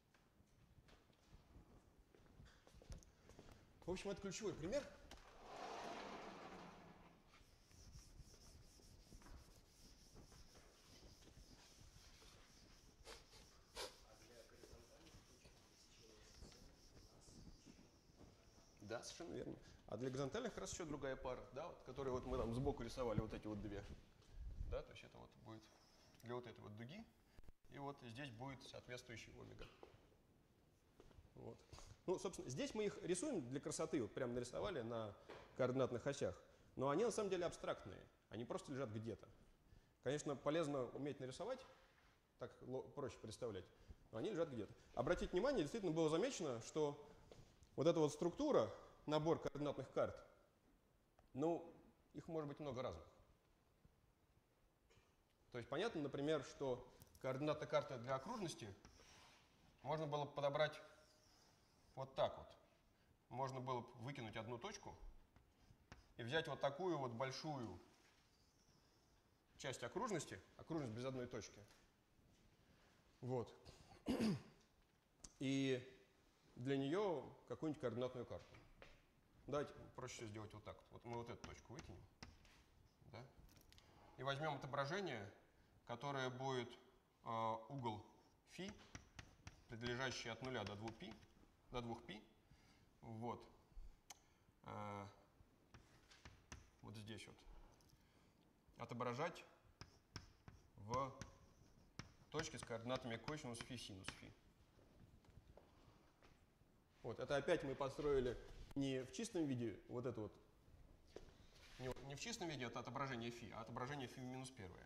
В общем, это ключевой пример. Да, совершенно верно. А для горизонтальных как раз еще другая пара, да, вот, которые вот мы там сбоку рисовали, вот эти вот две. Да, то есть это вот будет для вот этой вот дуги, и вот здесь будет соответствующий омега. Вот. Ну, собственно, здесь мы их рисуем для красоты, вот прямо нарисовали на координатных осях, но они на самом деле абстрактные, они просто лежат где-то. Конечно, полезно уметь нарисовать, так проще представлять, но они лежат где-то. Обратите внимание, действительно было замечено, что вот эта вот структура, набор координатных карт, ну, их может быть много разных. То есть понятно, например, что координаты карты для окружности можно было бы подобрать вот так вот. Можно было бы выкинуть одну точку и взять вот такую вот большую часть окружности, окружность без одной точки. Вот. И для нее какую-нибудь координатную карту. Давайте проще всего сделать вот так вот. Вот мы вот эту точку выкинем. Да? И возьмем отображение, которое будет э, угол φ, предлежащий от нуля до двух π, до двух π. Вот. Э, вот здесь вот. Отображать в точке с координатами косинус φ, синус φ. Вот, это опять мы построили не в чистом виде, вот это вот, не, не в чистом виде это отображение φ, а отображение φ минус первое.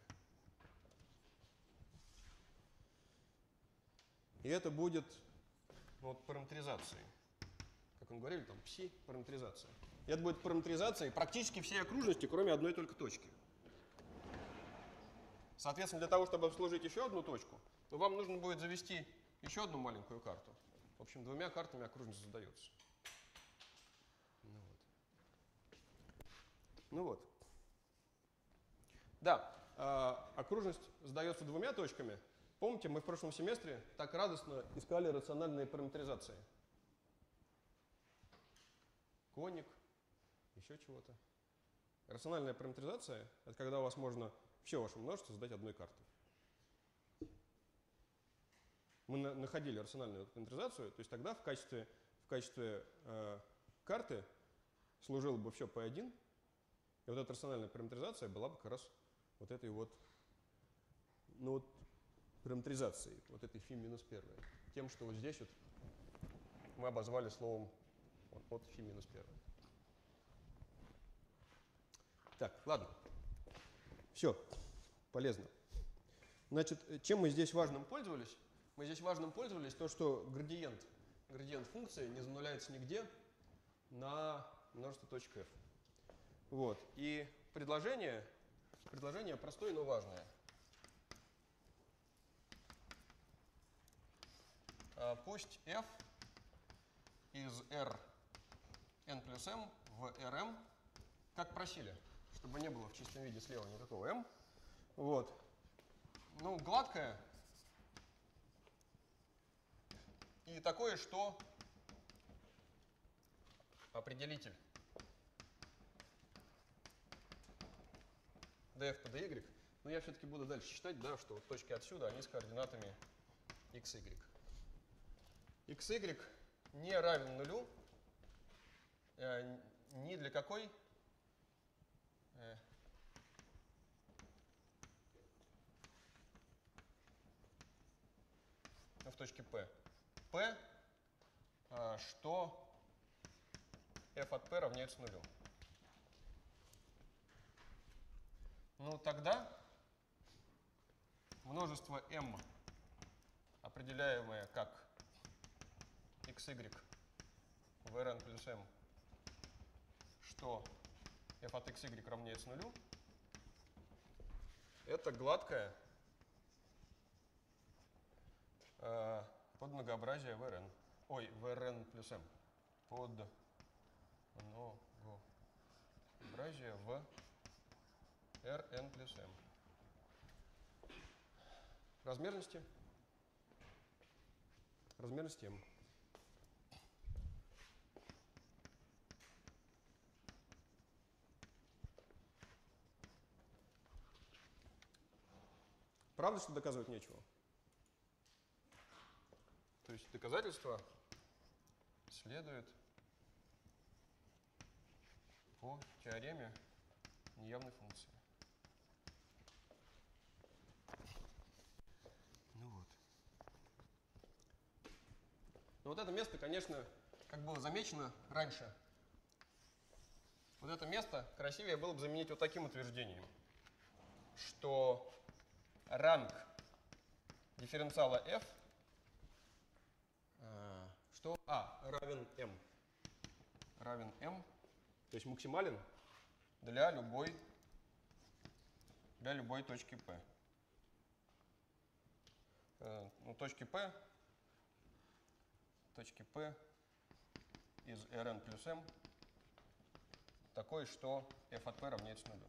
И это будет вот, параметризацией. Как он говорил, там пси-параметризация. И это будет параметризацией практически всей окружности, кроме одной только точки. Соответственно, для того, чтобы обслужить еще одну точку, то вам нужно будет завести еще одну маленькую карту. В общем, двумя картами окружность задается. Ну вот. Ну вот. Да, э, окружность задается двумя точками. Помните, мы в прошлом семестре так радостно искали рациональные параметризации. Коник, еще чего-то. Рациональная параметризация – это когда у вас можно все ваше множество задать одной картой. Мы на находили рациональную параметризацию, то есть тогда в качестве, в качестве э, карты служило бы все P один, и вот эта рациональная параметризация была бы как раз вот этой вот, ну вот, параметризацией, вот этой φ минус первой. Тем, что вот здесь вот мы обозвали словом вот, вот φ минус первой. Так, ладно. Все, полезно. Значит, чем мы здесь важным пользовались? Мы здесь важным пользовались то, что градиент, градиент функции не зануляется нигде на множество точек f. Вот. И предложение, предложение простое, но важное. А пусть f из r n плюс m в rm, как просили, чтобы не было в чистом виде слева никакого m. Вот. Ну, гладкое. И такое, что определитель df по dy. Но я все-таки буду дальше считать, да, что вот точки отсюда, они с координатами xy. xy не равен нулю э, ни для какой э, в точке P. P, э, что f от P равняется нулю. Ну, тогда множество m, определяемое как xy в Rn плюс m, что f от xy равняется нулю, это гладкое э, подмногообразие в Rn. Ой, в Rn плюс m. Подмногообразие в Rn плюс m. Размерности. Размерность m. Правда, что доказывать нечего? То есть доказательство следует по теореме неявной функции. Ну вот. Но вот это место, конечно, как было замечено раньше, вот это место красивее было бы заменить вот таким утверждением, что ранг дифференциала f, что а равен m, равен m, то есть максимален для любой, для любой точки P. Ну, точки P, точки P из Rn плюс m такой, что f от P равняется нулю.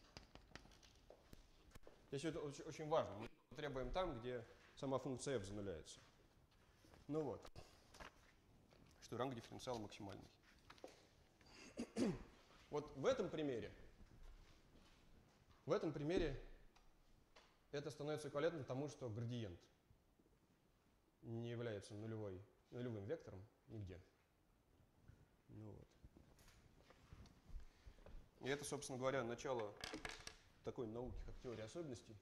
Здесь это очень, очень важно. Мы требуем там, где сама функция f зануляется. Ну вот, что ранг дифференциала максимальный. Вот в этом примере, в этом примере это становится эквивалентным тому, что градиент не является нулевой, нулевым вектором нигде. Ну вот. И это, собственно говоря, начало такой науки, как теория особенностей.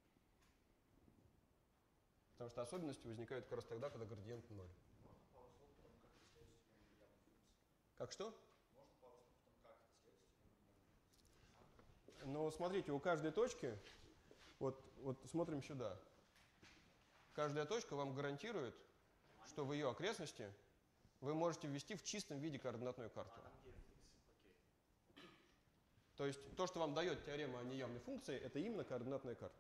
Потому что особенности возникают как раз тогда, когда градиент ноль. Можно пару слов о том, как это следует с теоремой неявной функции? Как что? Можно пару слов о том, как это следует с теоремой неявной функции? Ну, смотрите, у каждой точки, вот, вот смотрим сюда, каждая точка вам гарантирует, что в ее окрестности вы можете ввести в чистом виде координатную карту. А там где функции? Окей. То есть то, что вам дает теорема о неявной функции, это именно координатная карта.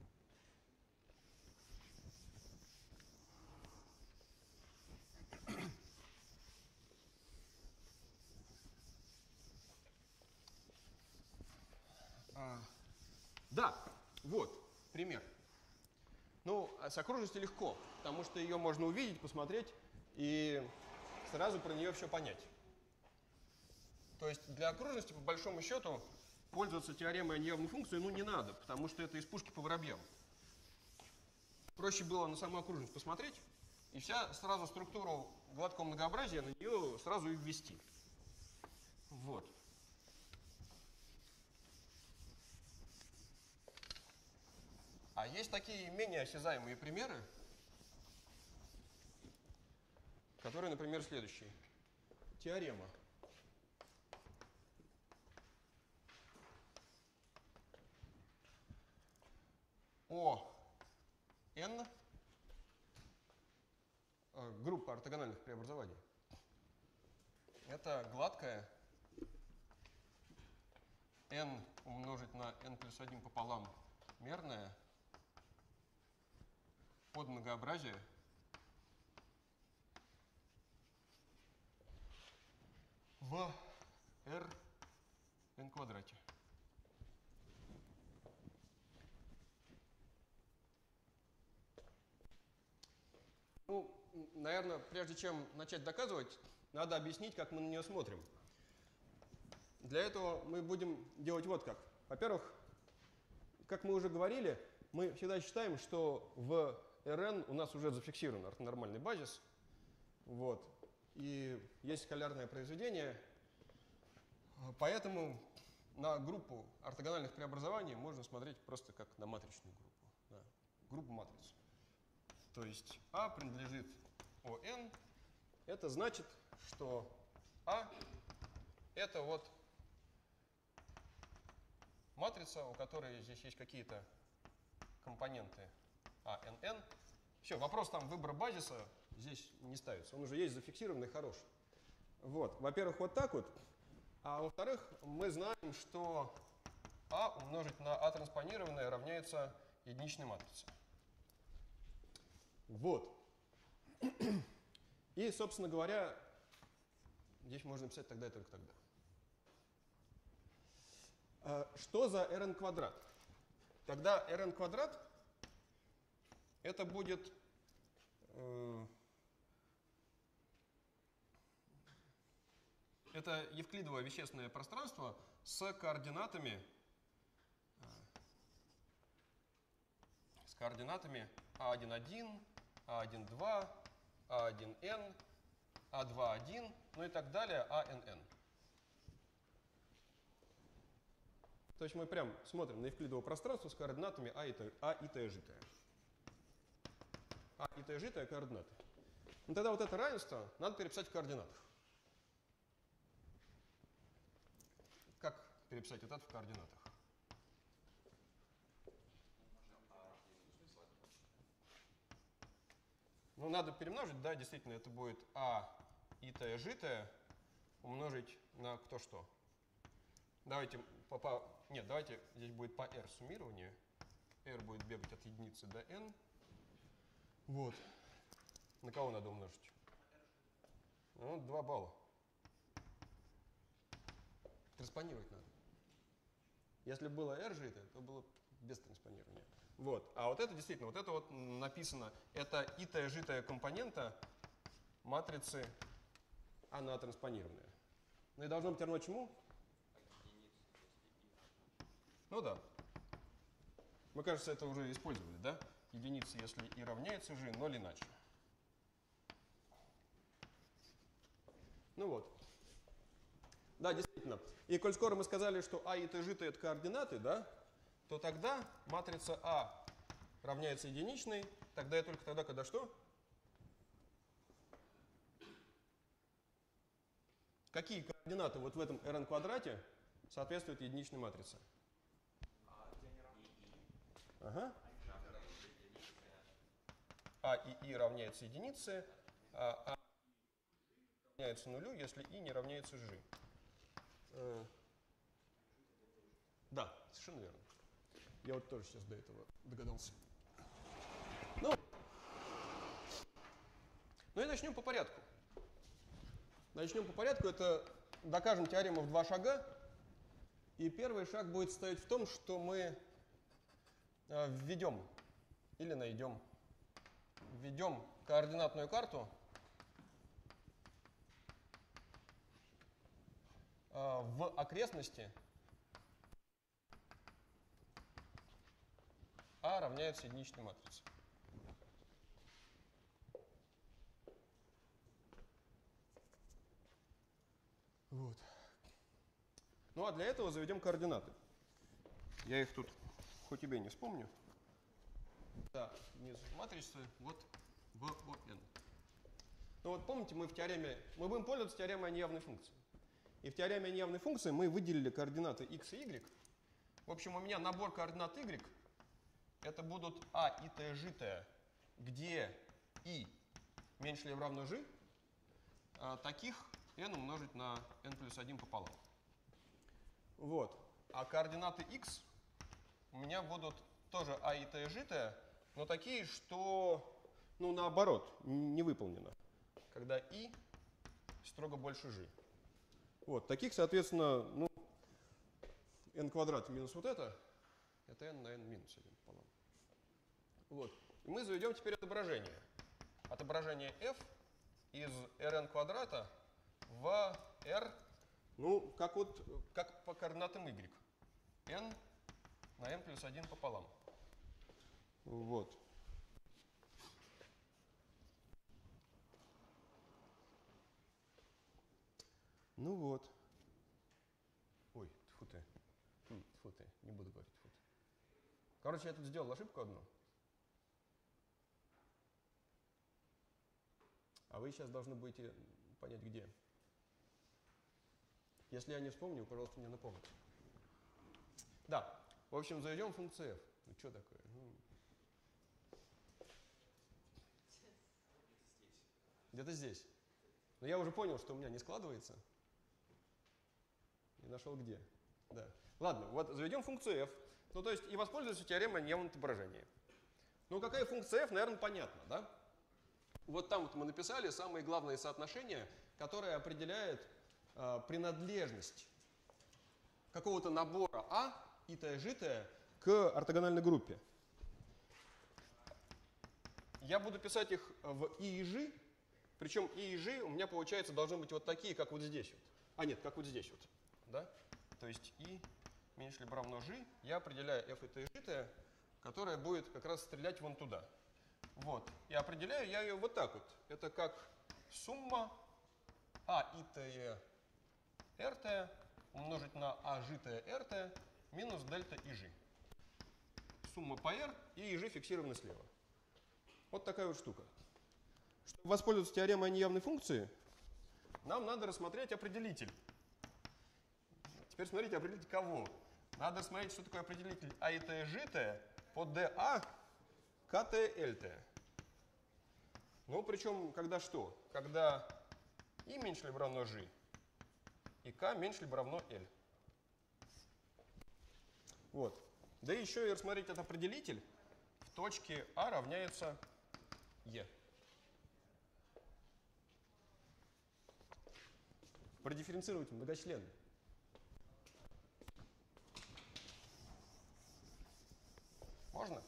А, да, вот пример. Ну, с окружностью легко, потому что ее можно увидеть, посмотреть и сразу про нее все понять. То есть для окружности, по большому счету, пользоваться теоремой о неявной функции ну, не надо, потому что это из пушки по воробьям. Проще было на саму окружность посмотреть, и вся сразу структуру гладкого многообразия на нее сразу и ввести. Вот. А есть такие менее осязаемые примеры, которые, например, следующие. Теорема. О n группа ортогональных преобразований. Это гладкая n умножить на n плюс один пополам мерная под многообразие в r n квадрате. Ну, наверное, прежде чем начать доказывать, надо объяснить, как мы на нее смотрим. Для этого мы будем делать вот как. Во-первых, как мы уже говорили, мы всегда считаем, что в Rn у нас уже зафиксирован ортонормальный базис. Вот. И есть скалярное произведение. Поэтому на группу ортогональных преобразований можно смотреть просто как на матричную группу. Да. Группу матриц. То есть А принадлежит ОН. Это значит, что А это вот матрица, у которой здесь есть какие-то компоненты А, Н, Н. Все, вопрос там выбора базиса здесь не ставится. Он уже есть зафиксированный, хороший. Вот, во-первых, вот так вот. А во-вторых, мы знаем, что А умножить на А транспонированное равняется единичной матрице. Вот. И, собственно говоря, здесь можно написать тогда и только тогда. Что за Rn квадрат? Тогда Rn квадрат это будет э, это евклидовое вещественное пространство с координатами э, с координатами А один один, А один два, А один эн, А два один, ну и так далее, А эн эн. То есть мы прям смотрим на евклидово пространство с координатами А и Т, А и Т житое. А и Т житое координаты. Ну тогда вот это равенство надо переписать в координатах. Как переписать вот это в координатах? Ну, надо перемножить, да, действительно, это будет А и Т житое умножить на кто что. Давайте по, по, нет, давайте здесь будет по R суммирование. R будет бегать от единицы до n. Вот. На кого надо умножить? Ну, два балла. Транспонировать надо. Если было R житое, то было без транспонирования. Вот. А вот это действительно, вот это вот написано, это и Т житая компонента матрицы она транспонированная. Ну и должно быть равно чему? Ну да. Мы, кажется, это уже использовали, да? Единица, если и равняется же, ноль иначе. Ну вот. Да, действительно. И коль скоро мы сказали, что А и Т житые это координаты, да, то тогда матрица А равняется единичной, тогда и только тогда, когда что? Какие координаты вот в этом Rn квадрате соответствуют единичной матрице? Ага. А и И равняется единице, а А равняется нулю, если И не равняется Ж. Э, да, совершенно верно. Я вот тоже сейчас до этого догадался. Ну, ну и начнем по порядку. Начнем по порядку. Это докажем теорему в два шага. И первый шаг будет состоять в том, что мы э, введем или найдем, введем координатную карту э, в окрестности А равняется единичной матрице. Вот. Ну а для этого заведем координаты. Я их тут хоть тебе не вспомню. Да, вниз матрицы, вот в ОН. Ну вот помните, мы в теореме, мы будем пользоваться теоремой о неявной функции. И в теореме о неявной функции мы выделили координаты x и y. В общем, у меня набор координат y. Это будут А и Т житое, где И меньше либо равно Ж. А таких n умножить на n плюс один пополам. Вот. А координаты x у меня будут тоже А и Т житое, но такие, что, ну, наоборот, не выполнено. Когда И строго больше Ж. Вот. Таких, соответственно, ну, n квадрат минус вот это, это n на n минус один пополам. Вот. И мы заведем теперь отображение. отображение f из Rn квадрата в R, ну, как вот, как по координатам y. n на n плюс один пополам. Вот. Ну вот. Ой, тьфу ты. Хм, тьфу ты, не буду говорить тьфу ты. Короче, я тут сделал ошибку одну. А вы сейчас должны будете понять, где. Если я не вспомню, пожалуйста, мне напомните. Да, в общем, заведем функцию f. Ну, что такое? Ну, где-то здесь. Но я уже понял, что у меня не складывается. И нашел где. Да. Ладно, вот заведем функцию f. Ну, то есть и воспользуемся теоремой о неявном отображении. Ну, какая функция f, наверное, понятно, да? Вот там вот мы написали самые главные соотношения, которые определяют э, принадлежность какого-то набора А, итая, житая, к ортогональной группе. Я буду писать их в и и жи, причем и и жи у меня, получается, должны быть вот такие, как вот здесь вот. А нет, как вот здесь вот. Да? То есть и меньше либо равно жи, я определяю f итая житая, которая будет как раз стрелять вон туда. Вот. И определяю я ее вот так вот. Это как сумма а итая rt умножить на а житая rt минус дельта и жи. Сумма по r и и жи фиксированы слева. Вот такая вот штука. Чтобы воспользоваться теоремой о неявной функции, нам надо рассмотреть определитель. Теперь смотрите, определитель кого? Надо рассмотреть, что такое определитель а итая житая по dA kt lt. Ну, причем, когда что? Когда и меньше либо равно жи, и k меньше либо равно l. Вот. Да и еще и рассмотреть этот определитель в точке А равняется e. Продифференцировать многочлен. Можно?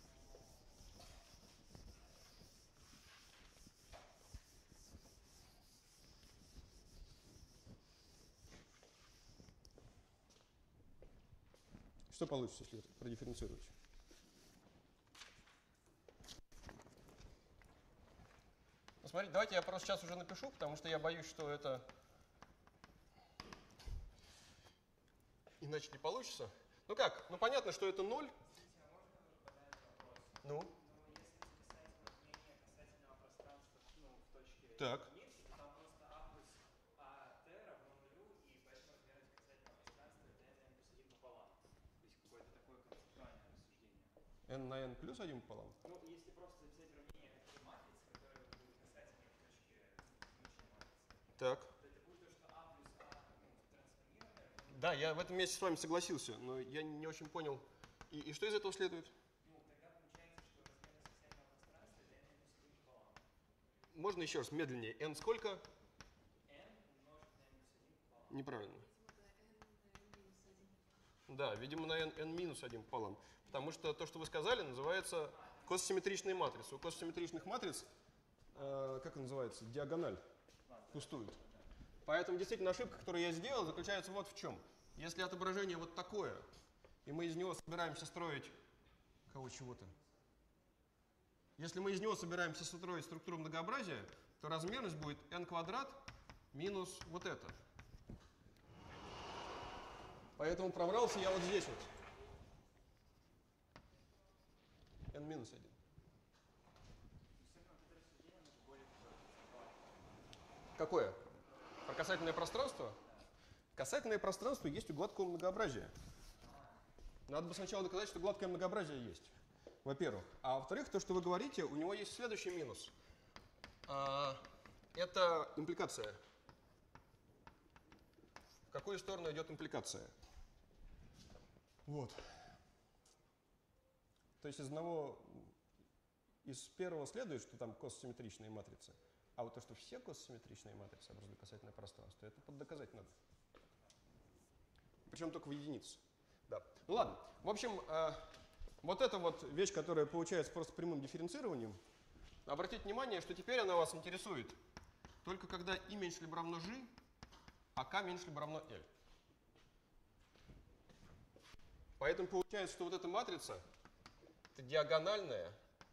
Что получится, если продифференцировать? Ну, смотрите, давайте я просто сейчас уже напишу, потому что я боюсь, что это иначе не получится. Ну как? Ну понятно, что это ноль. Ну? Так. Там просто а плюс ат равно нулю, и поэтому размерность касательного пространства это n плюс один пополам. То есть какое-то такое концептуальное рассуждение. n на n плюс один пополам? Ну, если просто записать уравнение такой матрицы, которая будет касательной в точке конечной матрицы, Так. то это будет то, что а плюс а ну, трансформированное. Да, я в этом месте с вами согласился, но я не очень понял. И, и что из этого следует? Ну, тогда получается, что размерность касательного пространства это n плюс один пополам. Можно еще раз медленнее. n сколько? n умножить на n плюс один пополам. Неправильно. Видимо, да, n, n минус один. Да, видимо, на n, n минус один пополам. Потому что то, что вы сказали, называется кососимметричные матрицы. У кососимметричных матриц, э, как это называется, диагональ пустует. Поэтому действительно ошибка, которую я сделал, заключается вот в чем. Если отображение вот такое, и мы из него собираемся строить кого чего-то. Если мы из него собираемся строить структуру многообразия, то размерность будет n квадрат минус вот это. Поэтому пробрался я вот здесь вот. n минус один. Какое? Про касательное пространство? Касательное пространство есть у гладкого многообразия. Надо бы сначала доказать, что гладкое многообразие есть. Во-первых. А во-вторых, то, что вы говорите, у него есть следующий минус. А, это импликация. В какую сторону идет импликация? Вот. То есть из одного, из первого следует, что там кососимметричные матрицы. А вот то, что все кососимметричные матрицы образуют касательное пространство, это поддоказать надо. Причем только в единицу. Да. Ну ладно. В общем, э, вот эта вот вещь, которая получается просто прямым дифференцированием, обратите внимание, что теперь она вас интересует только когда i меньше либо равно g, а k меньше либо равно l. Поэтому получается, что вот эта матрица это диагональная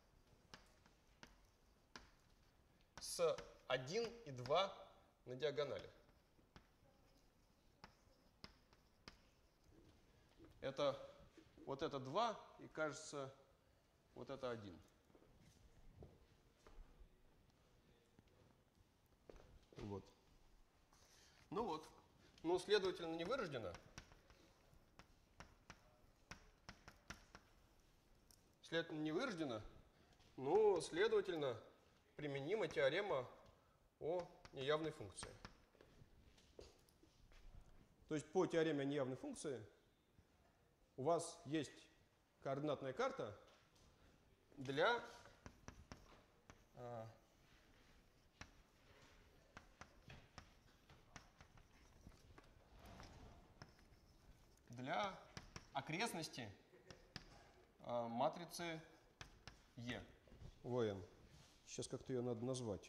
с один и два на диагонали. Это вот это два и, кажется, вот это один. Вот. Ну вот. Ну, следовательно, не вырождено. Следовательно, не вырождено. Ну, следовательно, применима теорема о неявной функции. То есть по теореме о неявной функции у вас есть координатная карта для а, для окрестности а, матрицы E. ОН. Сейчас как-то ее надо назвать.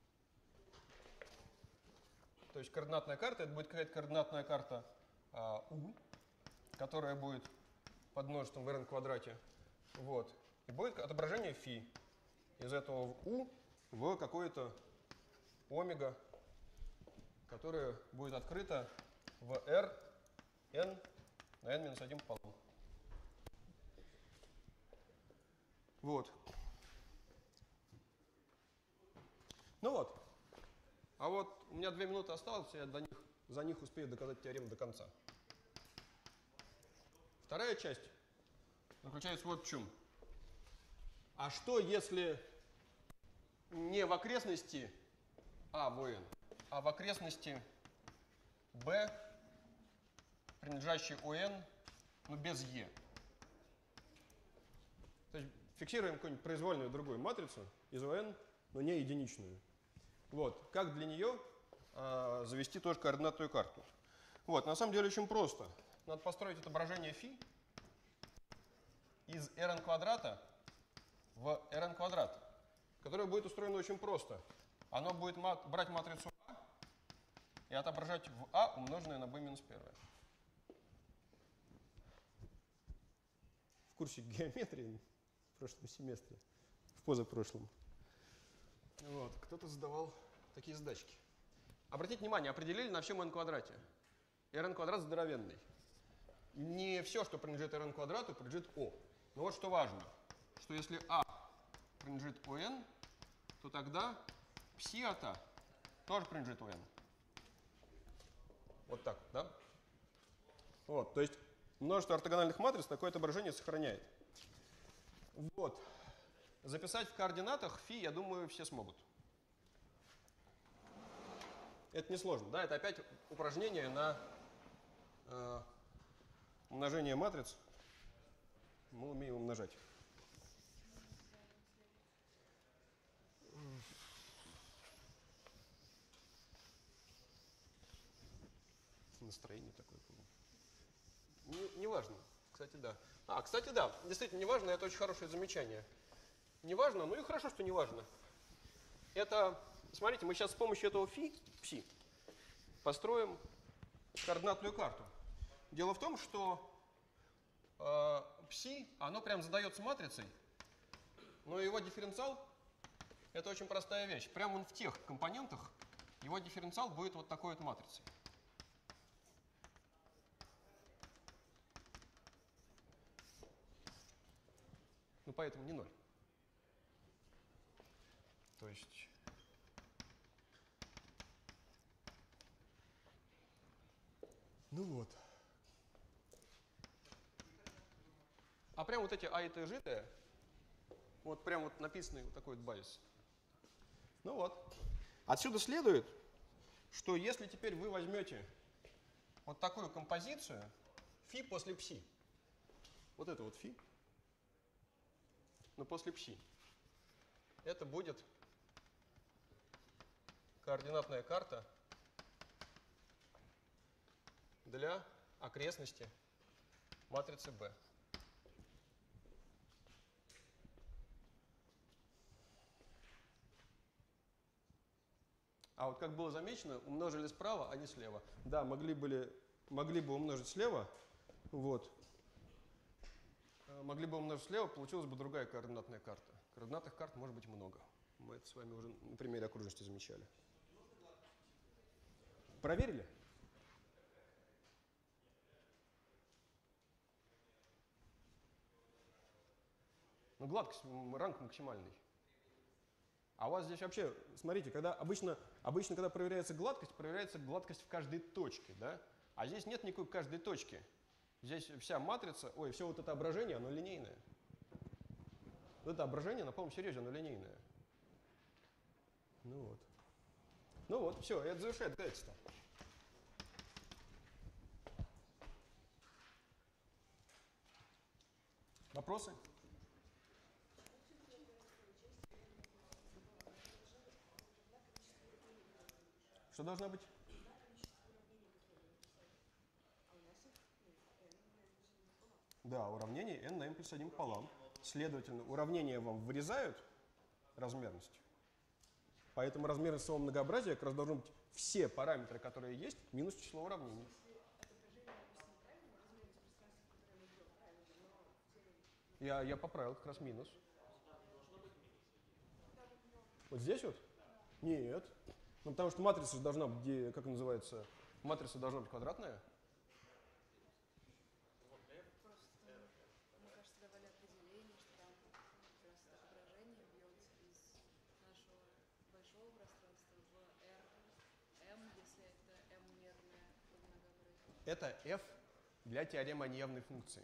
То есть координатная карта, это будет какая-то координатная карта а, U, которая будет под множеством в r квадрате. Вот. И будет отображение φ из этого в U в какое-то омега, которое будет открыто в r n на n минус один пополам. Вот. Ну вот. А вот у меня две минуты осталось, я до них, за них успею доказать теорему до конца. Вторая часть заключается вот в чем. А что, если не в окрестности А в n, а в окрестности B, принадлежащей ОН, но без Е? То есть фиксируем какую-нибудь произвольную другую матрицу из ОН, но не единичную. Вот. Как для нее а, завести тоже координатную карту? Вот. На самом деле очень просто. Надо построить отображение φ из rn квадрата в rn квадрат, которое будет устроено очень просто. Оно будет мат брать матрицу А и отображать в А, умноженное на b минус один. В курсе геометрии в прошлом семестре, в позапрошлом. Вот, кто-то задавал такие задачки. Обратите внимание, определили на всем n квадрате. Rn квадрат здоровенный. Не все, что принадлежит rn квадрату, принадлежит O. Но вот что важно, что если А принадлежит ОН, то тогда пси от А тоже принадлежит ОН. Вот так, да? Вот, то есть множество ортогональных матриц такое отображение сохраняет. Вот. Записать в координатах φ, я думаю, все смогут. Это несложно, да? Это опять упражнение на э, умножение матриц. Мы умеем умножать. Настроение такое было. Не, не важно. Кстати, да. А, кстати, да. Действительно, не важно. Это очень хорошее замечание. Не важно, ну и хорошо, что не важно. Это, смотрите, мы сейчас с помощью этого φ, пси, построим координатную карту. Дело в том, что э, пси, оно прям задается матрицей, но его дифференциал – это очень простая вещь. Прямо он в тех компонентах, его дифференциал будет вот такой вот матрицей. Ну, поэтому не ноль. То есть ну вот. А прям вот эти А и Т, Ж, Т, вот прям вот написанный вот такой вот базис. Ну вот. Отсюда следует, что если теперь вы возьмете вот такую композицию φ после пси, вот это вот φ, но после пси, это будет координатная карта для окрестности матрицы B. А вот как было замечено, умножили справа, а не слева. Да, могли, были, могли бы умножить слева, вот. Могли бы умножить слева, получилась бы другая координатная карта. Координатных карт может быть много. Мы это с вами уже на примере окружности замечали. Проверили? Ну, гладкость, ранг максимальный. А у вас здесь вообще, смотрите, когда обычно, обычно, когда проверяется гладкость, проверяется гладкость в каждой точке, да? А здесь нет никакой каждой точки. Здесь вся матрица, ой, все вот это отображение, оно линейное. Вот это отображение на полном серьезе, оно линейное. Ну вот. Ну вот, все, это завершает доказательство. Вопросы? Что должно быть? Да, уравнение n на m плюс один пополам. Следовательно, уравнения вам вырезают размерность. Поэтому размерность своего многообразия как раз должно быть все параметры, которые есть, минус число уравнений. Я, я поправил как раз минус. Вот здесь вот? Нет. Ну, потому что матрица же должна быть, где, как называется, матрица должна быть квадратная. Просто, мне кажется, давали определение, что там как раз отображение бьется из нашего большого пространства в R, M, если это M-мерное многообразие. Это f для теоремы о неявной функции.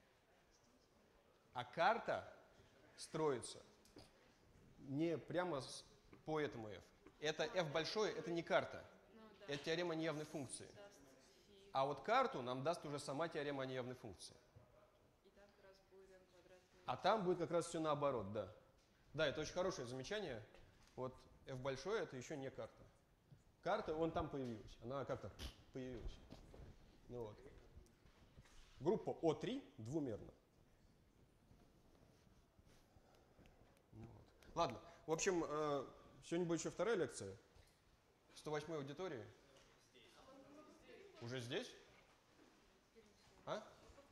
А карта строится не прямо с, по этому f. Это f большое, это не карта. Ну, да. Это теорема о неявной функции. Даст фи. А вот карту нам даст уже сама теорема о неявной функции. И там как раз будет n квадрат. А там будет как раз все наоборот, да. Да, это очень хорошее замечание. Вот f большое это еще не карта. Карта, вон там появилась. Она как-то появилась. Ну вот. Группа о три двумерна. Ну вот. Ладно. В общем, э, сегодня будет еще вторая лекция. сто восьмой аудитории. Уже здесь? А?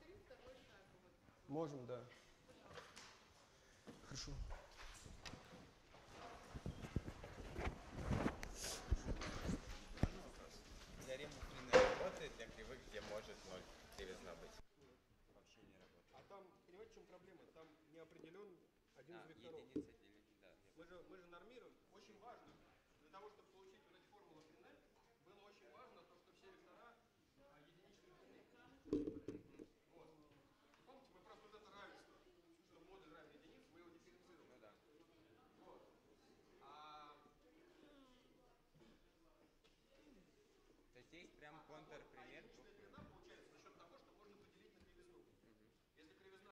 Можем, да. Хорошо. Теорема Фрина работает для кривых, где может ноль кривизна быть. Вообще не работает. А там, понимаете, в чем проблема? Там не определен один из А, векторов. единица делить, да. Мы же, мы же нормируем. Очень важно.